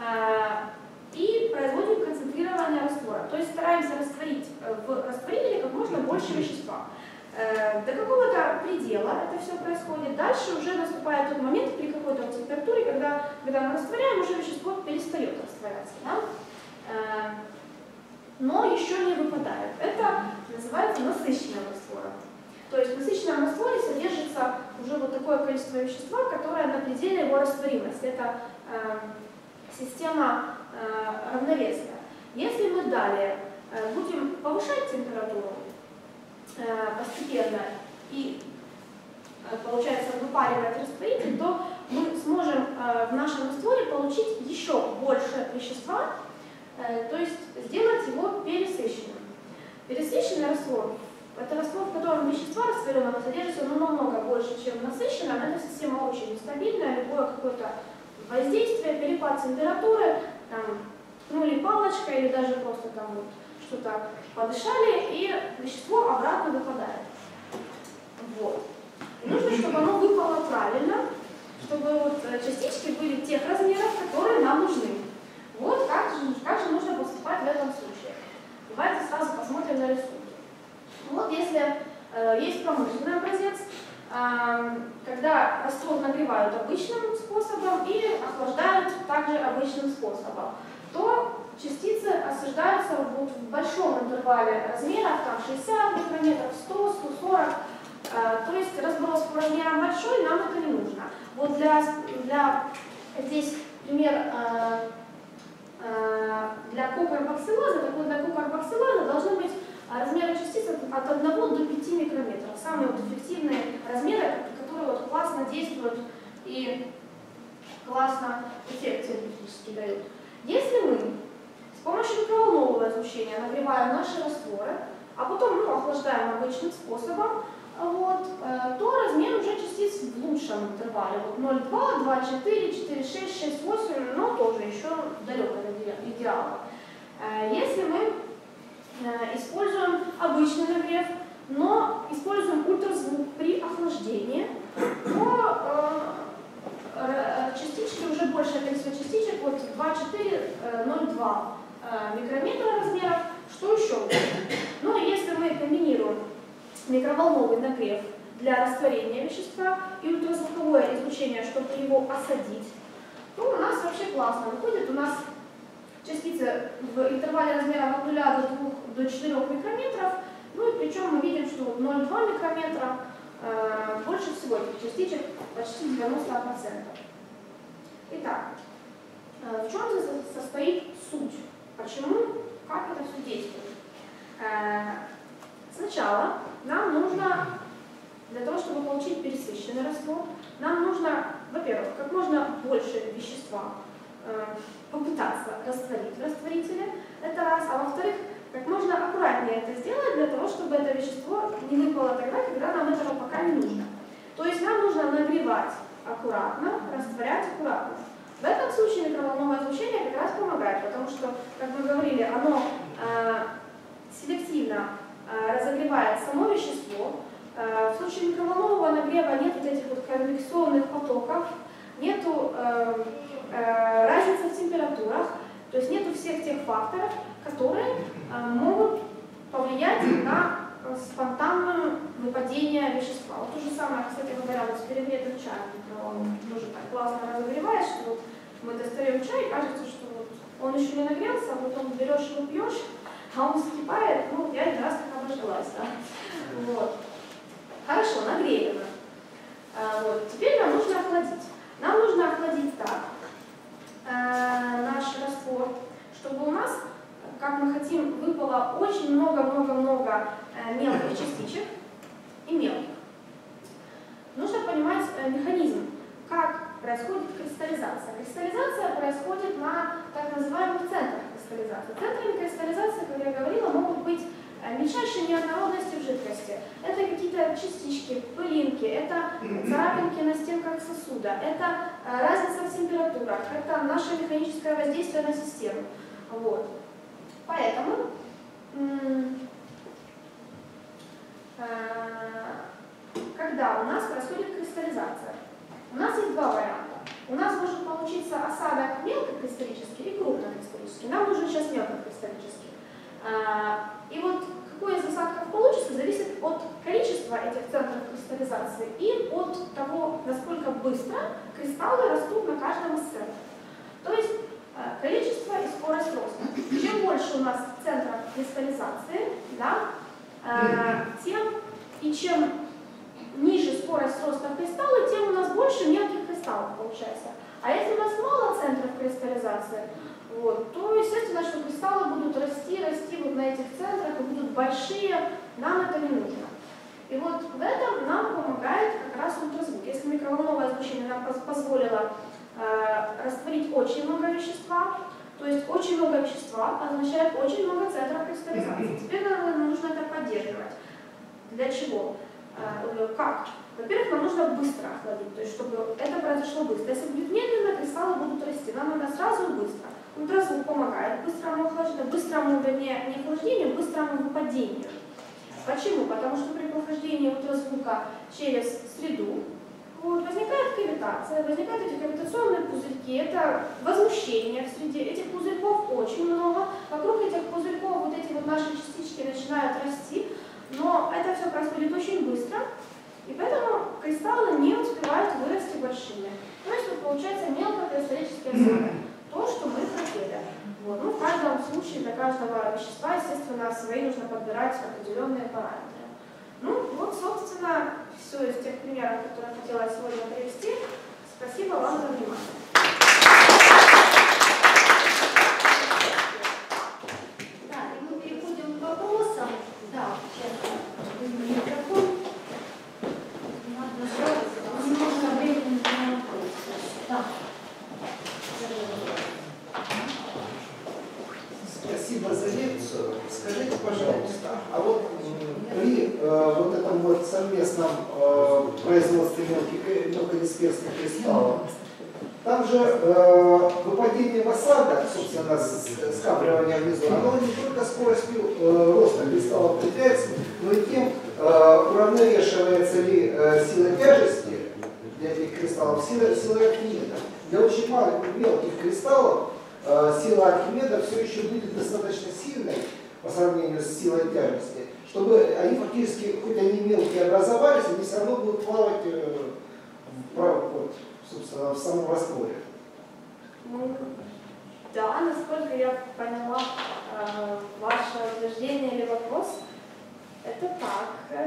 и производим концентрирование раствора. То есть стараемся растворить в растворителе как можно больше вещества. До какого-то предела это все происходит. Дальше уже наступает тот момент при какой-то температуре, когда мы растворяем, уже вещество перестает растворяться. Да? Но еще не выпадает. Это называется насыщенным раствором. То есть в насыщенном растворе содержится уже вот такое количество вещества, которое на пределе его растворимости. Это система равновесия. Если мы далее будем повышать температуру постепенно и, получается, выпаривать растворитель, то мы сможем в нашем растворе получить еще больше вещества, то есть сделать его пересыщенным. Пересыщенный раствор – это раствор, в котором вещества растворенного содержится намного больше, чем в насыщенном. Эта система очень нестабильная, любое какое-то воздействие, перепад температуры, ткнули палочкой или даже просто там вот что-то подышали, и вещество обратно выпадает. Вот. И нужно, чтобы оно выпало правильно, чтобы вот частички были тех размеров, которые нам нужны. Вот как же нужно поступать в этом случае. Давайте сразу посмотрим на рисунки. Вот если есть промышленный образец, когда раствор нагревают обычным способом или охлаждают также обычным способом, то частицы осаждаются вот в большом интервале размеров, там 60 микрометров, 100, 140, то есть разброс по размерам большой, нам это не нужно. Вот здесь пример для кокарбоксилазы, так вот для кокарбоксилазы должны быть размеры частиц от 1 до 5 микрометров. Самые вот эффективные размеры, которые вот классно действуют и классно эффект терапевтически дают. Если мы с помощью микроволнового излучения нагреваем наши растворы, а потом охлаждаем обычным способом, вот, то размер уже частиц в лучшем интервале. Вот 0,2, 2,4, 4,6, 6,8, но тоже еще далеко от идеала. Если мы используем обычный нагрев, но используем ультразвук при охлаждении. Но частички, уже большее количество частичек, вот 2,4-0,2 микрометра размеров. Что еще? Ну, если мы комбинируем микроволновый нагрев для растворения вещества и ультразвуковое излучение, чтобы его осадить, то у нас вообще классно выходит. У нас частицы в интервале размера от 0 до 4 микрометров. Ну и причем мы видим, что 0,2 микрометра больше всего этих частичек, почти 90%. Итак, в чем состоит суть? Почему? Как это все действует? Сначала нам нужно, для того, чтобы получить пересыщенный раствор, нам нужно, во-первых, как можно больше вещества попытаться растворить в растворителе, это раз, а во-вторых, как можно аккуратнее это сделать, для того, чтобы это вещество не выпало тогда, когда нам этого пока не нужно. То есть нам нужно нагревать аккуратно, растворять аккуратно. В этом случае микроволновое излучение как раз помогает, потому что, как мы говорили, оно селективно разогревает само вещество. В случае микроволнового нагрева нет вот этих вот конвекционных потоков, нету разницы в температурах, то есть нету всех тех факторов, которые могут повлиять на спонтанное выпадение вещества. Вот то же самое, кстати говоря, вот с перегретым чаем микроволновым тоже так классно разогревает, что вот мы достаем чай, и кажется, что вот он еще не нагрелся, а потом берешь его пьешь, а он вскипает, ну, я один раз как обожглась, да. Вот. Хорошо, нагрели мы. Вот. Теперь нам нужно охладить. Нам нужно охладить так наш раствор, чтобы у нас, как мы хотим, выпало очень много-много-много мелких частичек и мелких. Нужно понимать механизм, как происходит кристаллизация. Кристаллизация происходит на так называемых центрах кристаллизации. Центрами кристаллизации, как я говорила, могут быть мельчайшие неоднородности в жидкости. Это какие-то частички, пылинки, это царапинки на стенках сосуда, это разница в температурах, это наше механическое воздействие на систему. Вот. Поэтому когда у нас происходит кристаллизация, у нас есть два варианта. У нас может получиться осадок мелкокристаллический и крупнокристаллический. Нам нужен сейчас мелкокристаллический. И вот какой из осадков получится, зависит от количества этих центров кристаллизации и от того, насколько быстро кристаллы растут на каждом из центров. То есть количество и скорость роста. Чем больше у нас центров кристаллизации, да, тем и чем ниже скорость роста кристалла, тем у нас больше мелких кристаллов получается. А если у нас мало центров кристаллизации, вот, то естественно, что кристаллы будут расти вот на этих центрах и будут большие, нам это не нужно. И вот в этом нам помогает как раз ультразвук. Если микроволновое излучение нам позволило растворить очень много вещества, то есть очень много вещества означает очень много центров кристаллизации. Теперь нам нужно это поддерживать. Для чего? Как? Во-первых, нам нужно быстро охладить, то есть чтобы это произошло быстро. Если будет медленно, кристаллы будут расти. Нам надо сразу и быстро. Ультразвук помогает быстрому охлаждению, быстрому, вернее, не охлаждению, быстрому выпадению. Почему? Потому что при прохождении ультразвука через среду вот, возникает кавитация, возникают эти кавитационные пузырьки, это возмущение в среде, этих пузырьков очень много, вокруг этих пузырьков вот эти вот наши частички начинают расти, но это все происходит очень быстро, и поэтому кристаллы не успевают вырасти большими. То есть вот, получается мелкокристаллический осадок, то, что мы хотели. Вот. Ну, в каждом случае для каждого вещества, естественно, свои нужно подбирать определенные параметры. Ну, вот, собственно, все из тех примеров, которые я хотела сегодня привести. Спасибо вам за внимание. Да, и мы переходим к вопросам. Да, сейчас микрофон. Немножко времени на вопросы. Да. Спасибо за лекцию. Скажите, пожалуйста, а вот при вот этом вот совместном производстве мелкодисперсных кристаллов, там же выпадение усилением осадка, собственно, скапливания внизу, оно не только скоростью роста кристалла определяется, но и тем, уравновешивается ли сила тяжести для этих кристаллов силой Архимеда. Для очень мелких кристаллов сила Архимеда все еще будет достаточно сильной по сравнению с силой тяжести, чтобы они фактически, хоть они мелкие образовались, они все равно будут плавать собственно, в самом растворе. Ну, да, насколько я поняла ваше утверждение или вопрос, это так.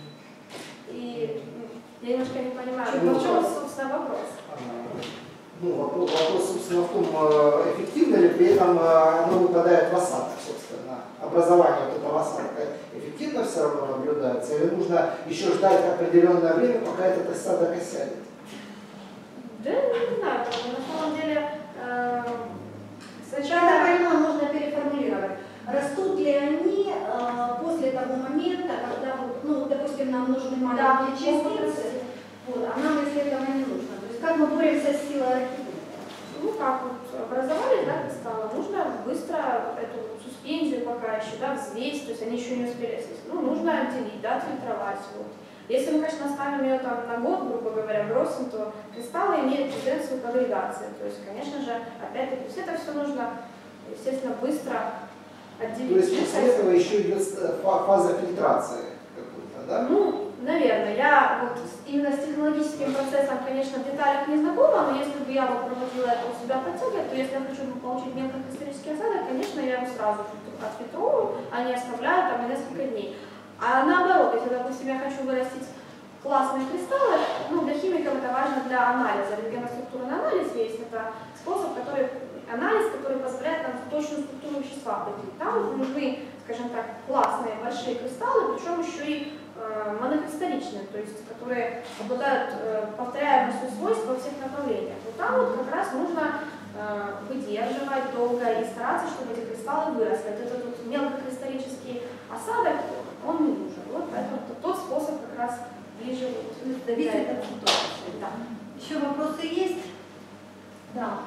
И я немножко не понимаю, в чем, собственно, вопрос? Ну, вопрос, собственно, в том, эффективно ли при этом оно выпадает в осадок, собственно. Образование вот этого осадка эффективно все равно наблюдается, или нужно еще ждать определенное время, пока этот осадок осядет? Да, не знаю, на самом деле Сначала нужно переформулировать. Растут ли они после того момента, когда, ну, допустим, нам нужны маленькие частицы, вот, а нам, если этого не нужно. То есть как мы боремся с силой Архимеда? Ну как вот образовались, да, кристаллы, нужно быстро эту суспензию пока еще, да, взвесить, то есть они еще не успели съесть. Ну, нужно отделить, да, фильтровать. Вот. Если мы, конечно, оставим ее там на год, грубо говоря, бросим, то кристаллы имеют тенденцию к агрегации. То есть, конечно же, опять-таки, это все нужно, естественно, быстро отделить. То есть после этого еще идет фаза фильтрации какой-то, да? Ну, наверное. Я вот именно с технологическим процессом, конечно, в деталях не знакома, но если бы я вот проводила это у себя подтягивать, то если я хочу получить мелкокристаллический осадок, конечно, я его сразу отфильтрую, а не оставляю там на несколько дней. А наоборот, если, допустим, я хочу вырастить классные кристаллы, ну, для химиков это важно для анализа. Рентгеноструктурный анализ есть, это способ, анализ, который позволяет нам точную структуру вещества определить. Там нужны, скажем так, классные большие кристаллы, причем еще и монокристалличные, то есть которые обладают повторяемостью свойств во всех направлениях. Вот там вот как раз нужно выдерживать долго и стараться, чтобы эти кристаллы выросли. Вот этот вот мелкокристаллический осадок, он не нужен. Вот поэтому тот способ как раз ближе вот, Зависит от ситуации. Да. Еще вопросы есть? Да.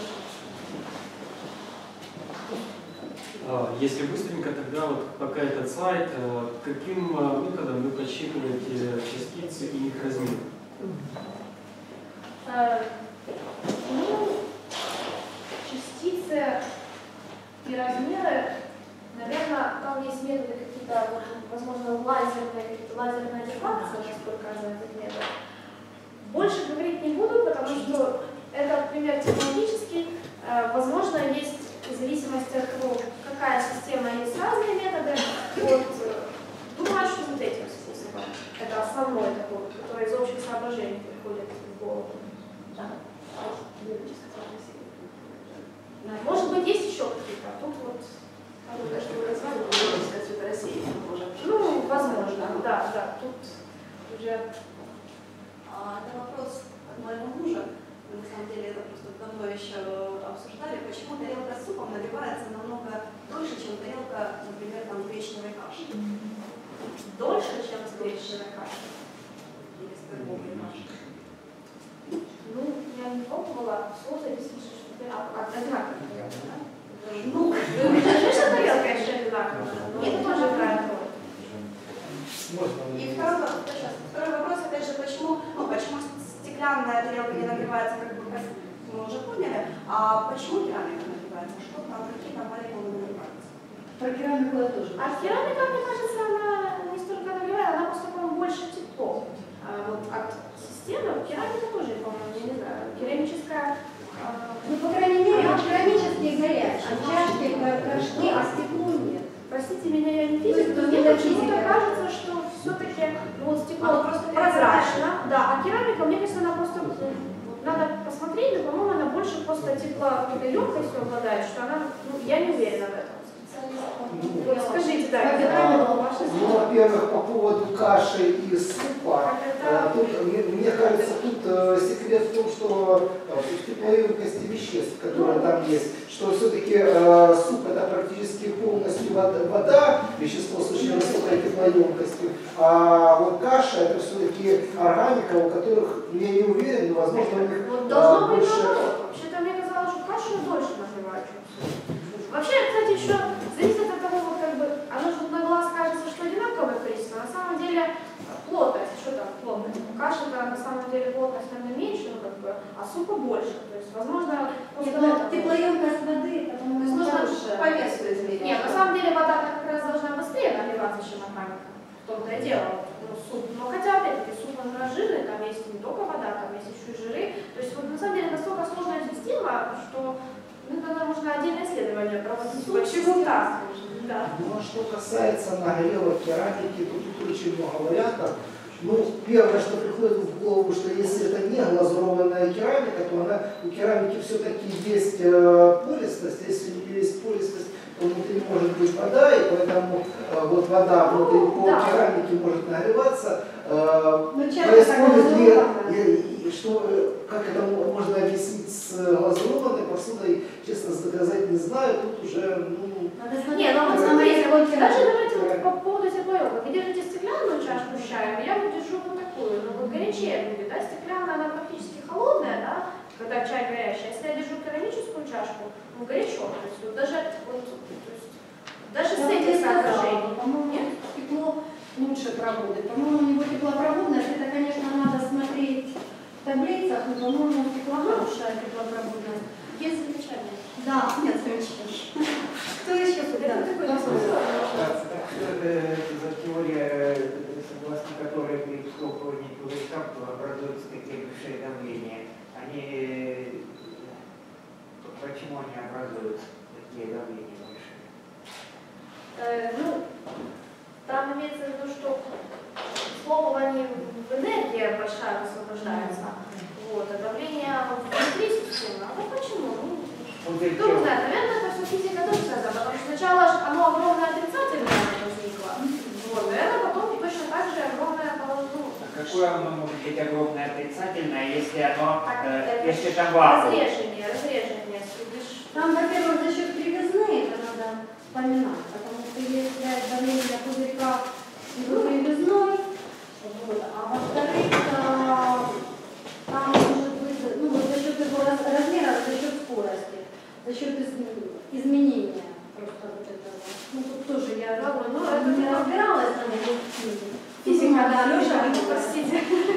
Если быстренько, тогда вот пока этот слайд, каким методом вы подсчитываете частицы и их размер? Ну, частицы и размеры, наверное, там есть методы какие-то, возможно, лазерная дифракция, насколько я знаю этот метод. Больше говорить не буду, потому что это пример технологический. Возможно, есть в зависимости от того, какая система, есть разные методы. Вот, думаю, что вот этим способом. Это основной такой, который из общих соображений приходит в голову. Да. Может быть, есть еще какие-то, а тут вот... Ну, возможно, да, тут уже... Это вопрос от моего мужа. Мы, на самом деле, это просто давно еще обсуждали, почему тарелка с супом набивается намного дольше, чем тарелка, например, там, гречневой каши. Дольше, чем с гречневой кашей? Или с торговой кашей. Ну, я не пробовала, все зависит от одинаковой тарелки, да? Ну, конечно, тарелка еще одинаковая, но это тоже играет роль. И второй вопрос, опять же, почему стеклянная тарелка не нагревается, как бы, мы уже поняли, а почему керамика нагревается? Что там, какие там молекулы нагреваются? Про керамику я тоже. А керамика, мне кажется, она не столько нагревает, она просто, по-моему, больше тепло. Вот от системы керамика тоже, по-моему, я не знаю, керамическая. Ну, по крайней мере, керамические горячие, чашки, горшки, а стекло нет. Простите меня, я не физик, но мне почему-то кажется, что все-таки вот стекло Оно просто прозрачно, да, а керамика, мне кажется, она просто, надо посмотреть, но, по-моему, она больше просто теплоемкостью обладает, что она, ну, я не уверена в этом. Вот скажите, да, Ну, во-первых, по поводу каши и супа, мне кажется, тут секрет в том, что в теплоемкости веществ, которые там есть, что все-таки суп это практически полностью вода, вещество с очень высокой теплоемкостью, а вот каша это все-таки органика, у которых, я не уверен, но возможно у них должно быть больше... наоборот. Вообще-то мне казалось, что кашу дольше а супа больше. То есть, возможно, Нет, просто но это- теплоемкость воды, То по-моему, есть нужно хорошая. По весу измерять. Нет, на самом деле вода как раз должна быстрее нагреваться, чем механика. В том-то и дело. Ну, суп. Но хотя, опять-таки, суп он жирный, там есть не только вода, там есть еще и жиры. То есть, вот, на самом деле, настолько сложная система, что ну, тогда нужно отдельное исследование проводить. Почему так? Да. Ну а что касается нагрева керамики, то тут очень много вариантов. Ну, первое, что приходит в голову, что если это не глазурованная керамика, то она, у керамики все-таки есть пористость. Если у нее есть пористость, то внутри может быть вода, и поэтому вот вода внутри по да. керамике может нагреваться. Ну, часто Происходит ли, глазурованная. и что, как это можно объяснить с глазурованной посудой, честно сказать, не знаю, тут уже, ну, Надо смотреть, Не, ну вот на смотрите, какой даже керамике. давайте вот по поводу теплоемок. Вы держите стеклянную чашку с чаем, я вот держу вот такую, но вот горячее будет, да, стеклянная, она практически холодная, да, когда чай горячий. Если я держу керамическую чашку, ну горячо, то есть вот даже, вот, то есть, даже с Я этим бы сказала, соображением. по-моему, стекло лучше проводит. По-моему, у него теплопроводность, это, конечно, надо смотреть в таблицах, но, по-моему, стекло хорошая теплопроводность. Есть замечание. Да, нет, замечательно. Кто еще Это сюда? такой Вопрос. Что это за теория, согласно которой при всколкивании кулачкам образуются такие большие давления? Они, почему они образуются, такие давления большие? Ну, там имеется в виду, что сковывание в энергия большая высвобождается, вот, а давление внутри системы. А вот почему? Ну, кто не знает, наверное, это все физика тоже связана, потому что сначала же оно огромное отрицательное возникло, вот, наверное, потом точно так же огромное положено. Какое оно может быть огромное отрицательное, если оно, Это если там вакуум? разрежение, Там, во-первых, за счет кривизны, это надо вспоминать, потому что если давление пузырька его кривизной, вот, а во-вторых, там может быть, ну, вот за счет его размера, за счет скорости, за счет изменения просто вот этого. Ну, тут тоже я не разбиралась на него в книге. Физика, да, Леша, Леша, простите.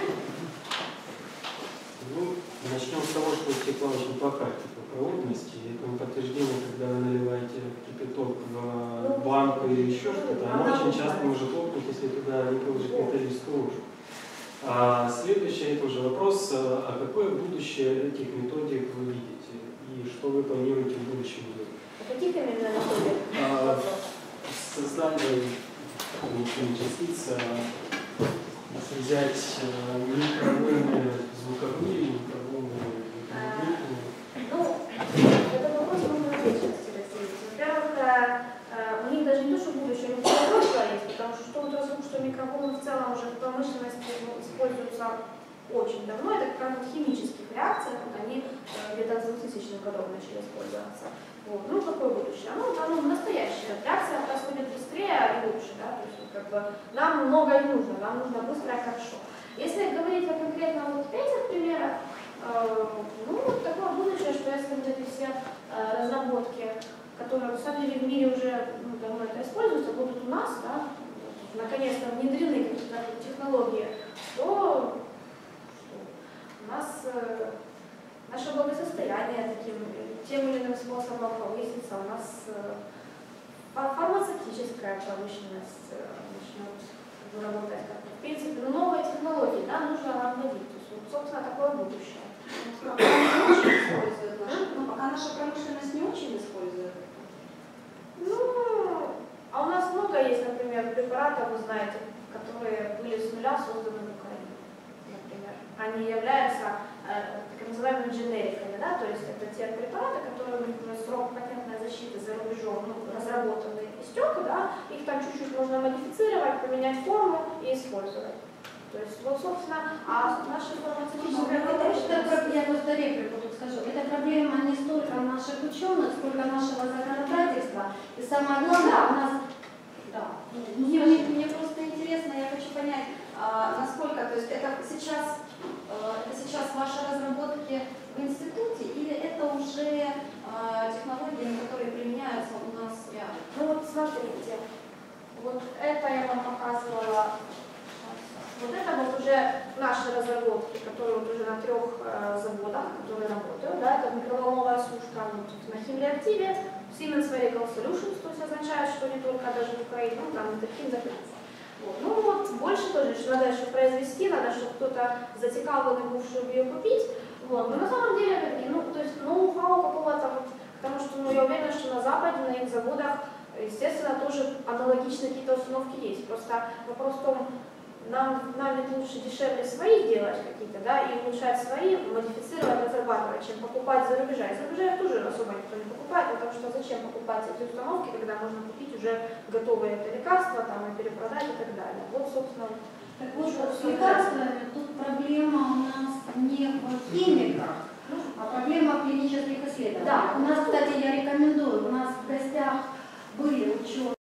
Ну, начнем с того, что стекла очень плохая теплопроводность, и этому подтверждение, когда вы наливаете кипяток в банку или еще что-то, она очень часто может лопнуть, если туда не положить металлическую ложку. Следующий тоже вопрос, а какое будущее этих методик вы видите, и что вы планируете в будущем делать? Каких именно методик? Создание частиц, если взять микроволны звуковые, микроволны электромагнитные. Ну, этот вопрос можно на две части разделить. Во-первых, у них даже не то, что будущее, у них уже прошлое есть, потому что что вот звук, что микроволны в целом уже в промышленности используются очень давно. Это как в химических реакциях, вот они где-то с 2000-х годов начали использоваться. Вот. Ну, какое будущее? Оно настоящее. Реакция происходит быстрее и лучше, да? То есть, как бы, нам много не нужно, нам нужно быстро и хорошо. Если говорить о конкретно вот этих примерах, ну, вот такое будущее, что если вот эти все разработки, которые на самом деле в мире уже давно это используются, будут у нас, да, наконец-то внедрены какие-то технологии, то у нас наше благосостояние тем или иным способом повысится, у нас фармацевтическая промышленность начнет работать. В принципе, новые технологии, да, нужно нам вводить. То есть, вот, собственно, такое будущее. Пока наша промышленность не очень использует. Ну, а у нас много есть, например, препаратов, вы знаете, которые были с нуля созданы в Украине, например. Они являются так называемыми дженериками, да, то есть это те препараты, которые у них уже срок патентной защиты за рубежом, ну, разработанные истек, да, их там чуть-чуть можно модифицировать, поменять форму и использовать. То есть, вот, собственно, а наши фармацевтические Я просто реплику тут скажу. Это проблема не столько наших ученых, сколько нашего законодательства. И самое главное, у нас... Да. Мне просто интересно, я хочу понять, насколько, то есть это сейчас ваши разработки в институте или это уже технологии, которые применяются у нас реально? Ну вот смотрите, вот это я вам показывала. Вот это вот уже наши разработки, которые вот уже на 3 заводах, которые работают, да, это микроволновая сушка вот, на химреактиве, Siemens Medical Solutions, то есть означает, что не только даже в Украине, ну там таким закрыться. Вот. Ну вот, больше тоже, что надо еще произвести, надо, чтобы кто-то затекал был, чтобы ее купить. Вот. Но на самом деле, ну, то есть ноу-хау какого-то, вот, потому что ну, я уверена, что на Западе, на их заводах, естественно, тоже аналогичные какие-то установки есть. Просто вопрос в том, нам ведь лучше дешевле свои делать какие-то, да, и улучшать свои, модифицировать, разрабатывать, чем покупать за рубежа. И за рубежа их тоже особо никто не покупает, потому что зачем покупать эти установки, когда можно купить уже готовые это лекарства, там, и перепродать и так далее. Вот, собственно, Так вот, с лекарствами тут проблема у нас не в химиках, а проблема в клинических исследованиях. Да. У нас, кстати, я рекомендую, у нас в гостях были ученые,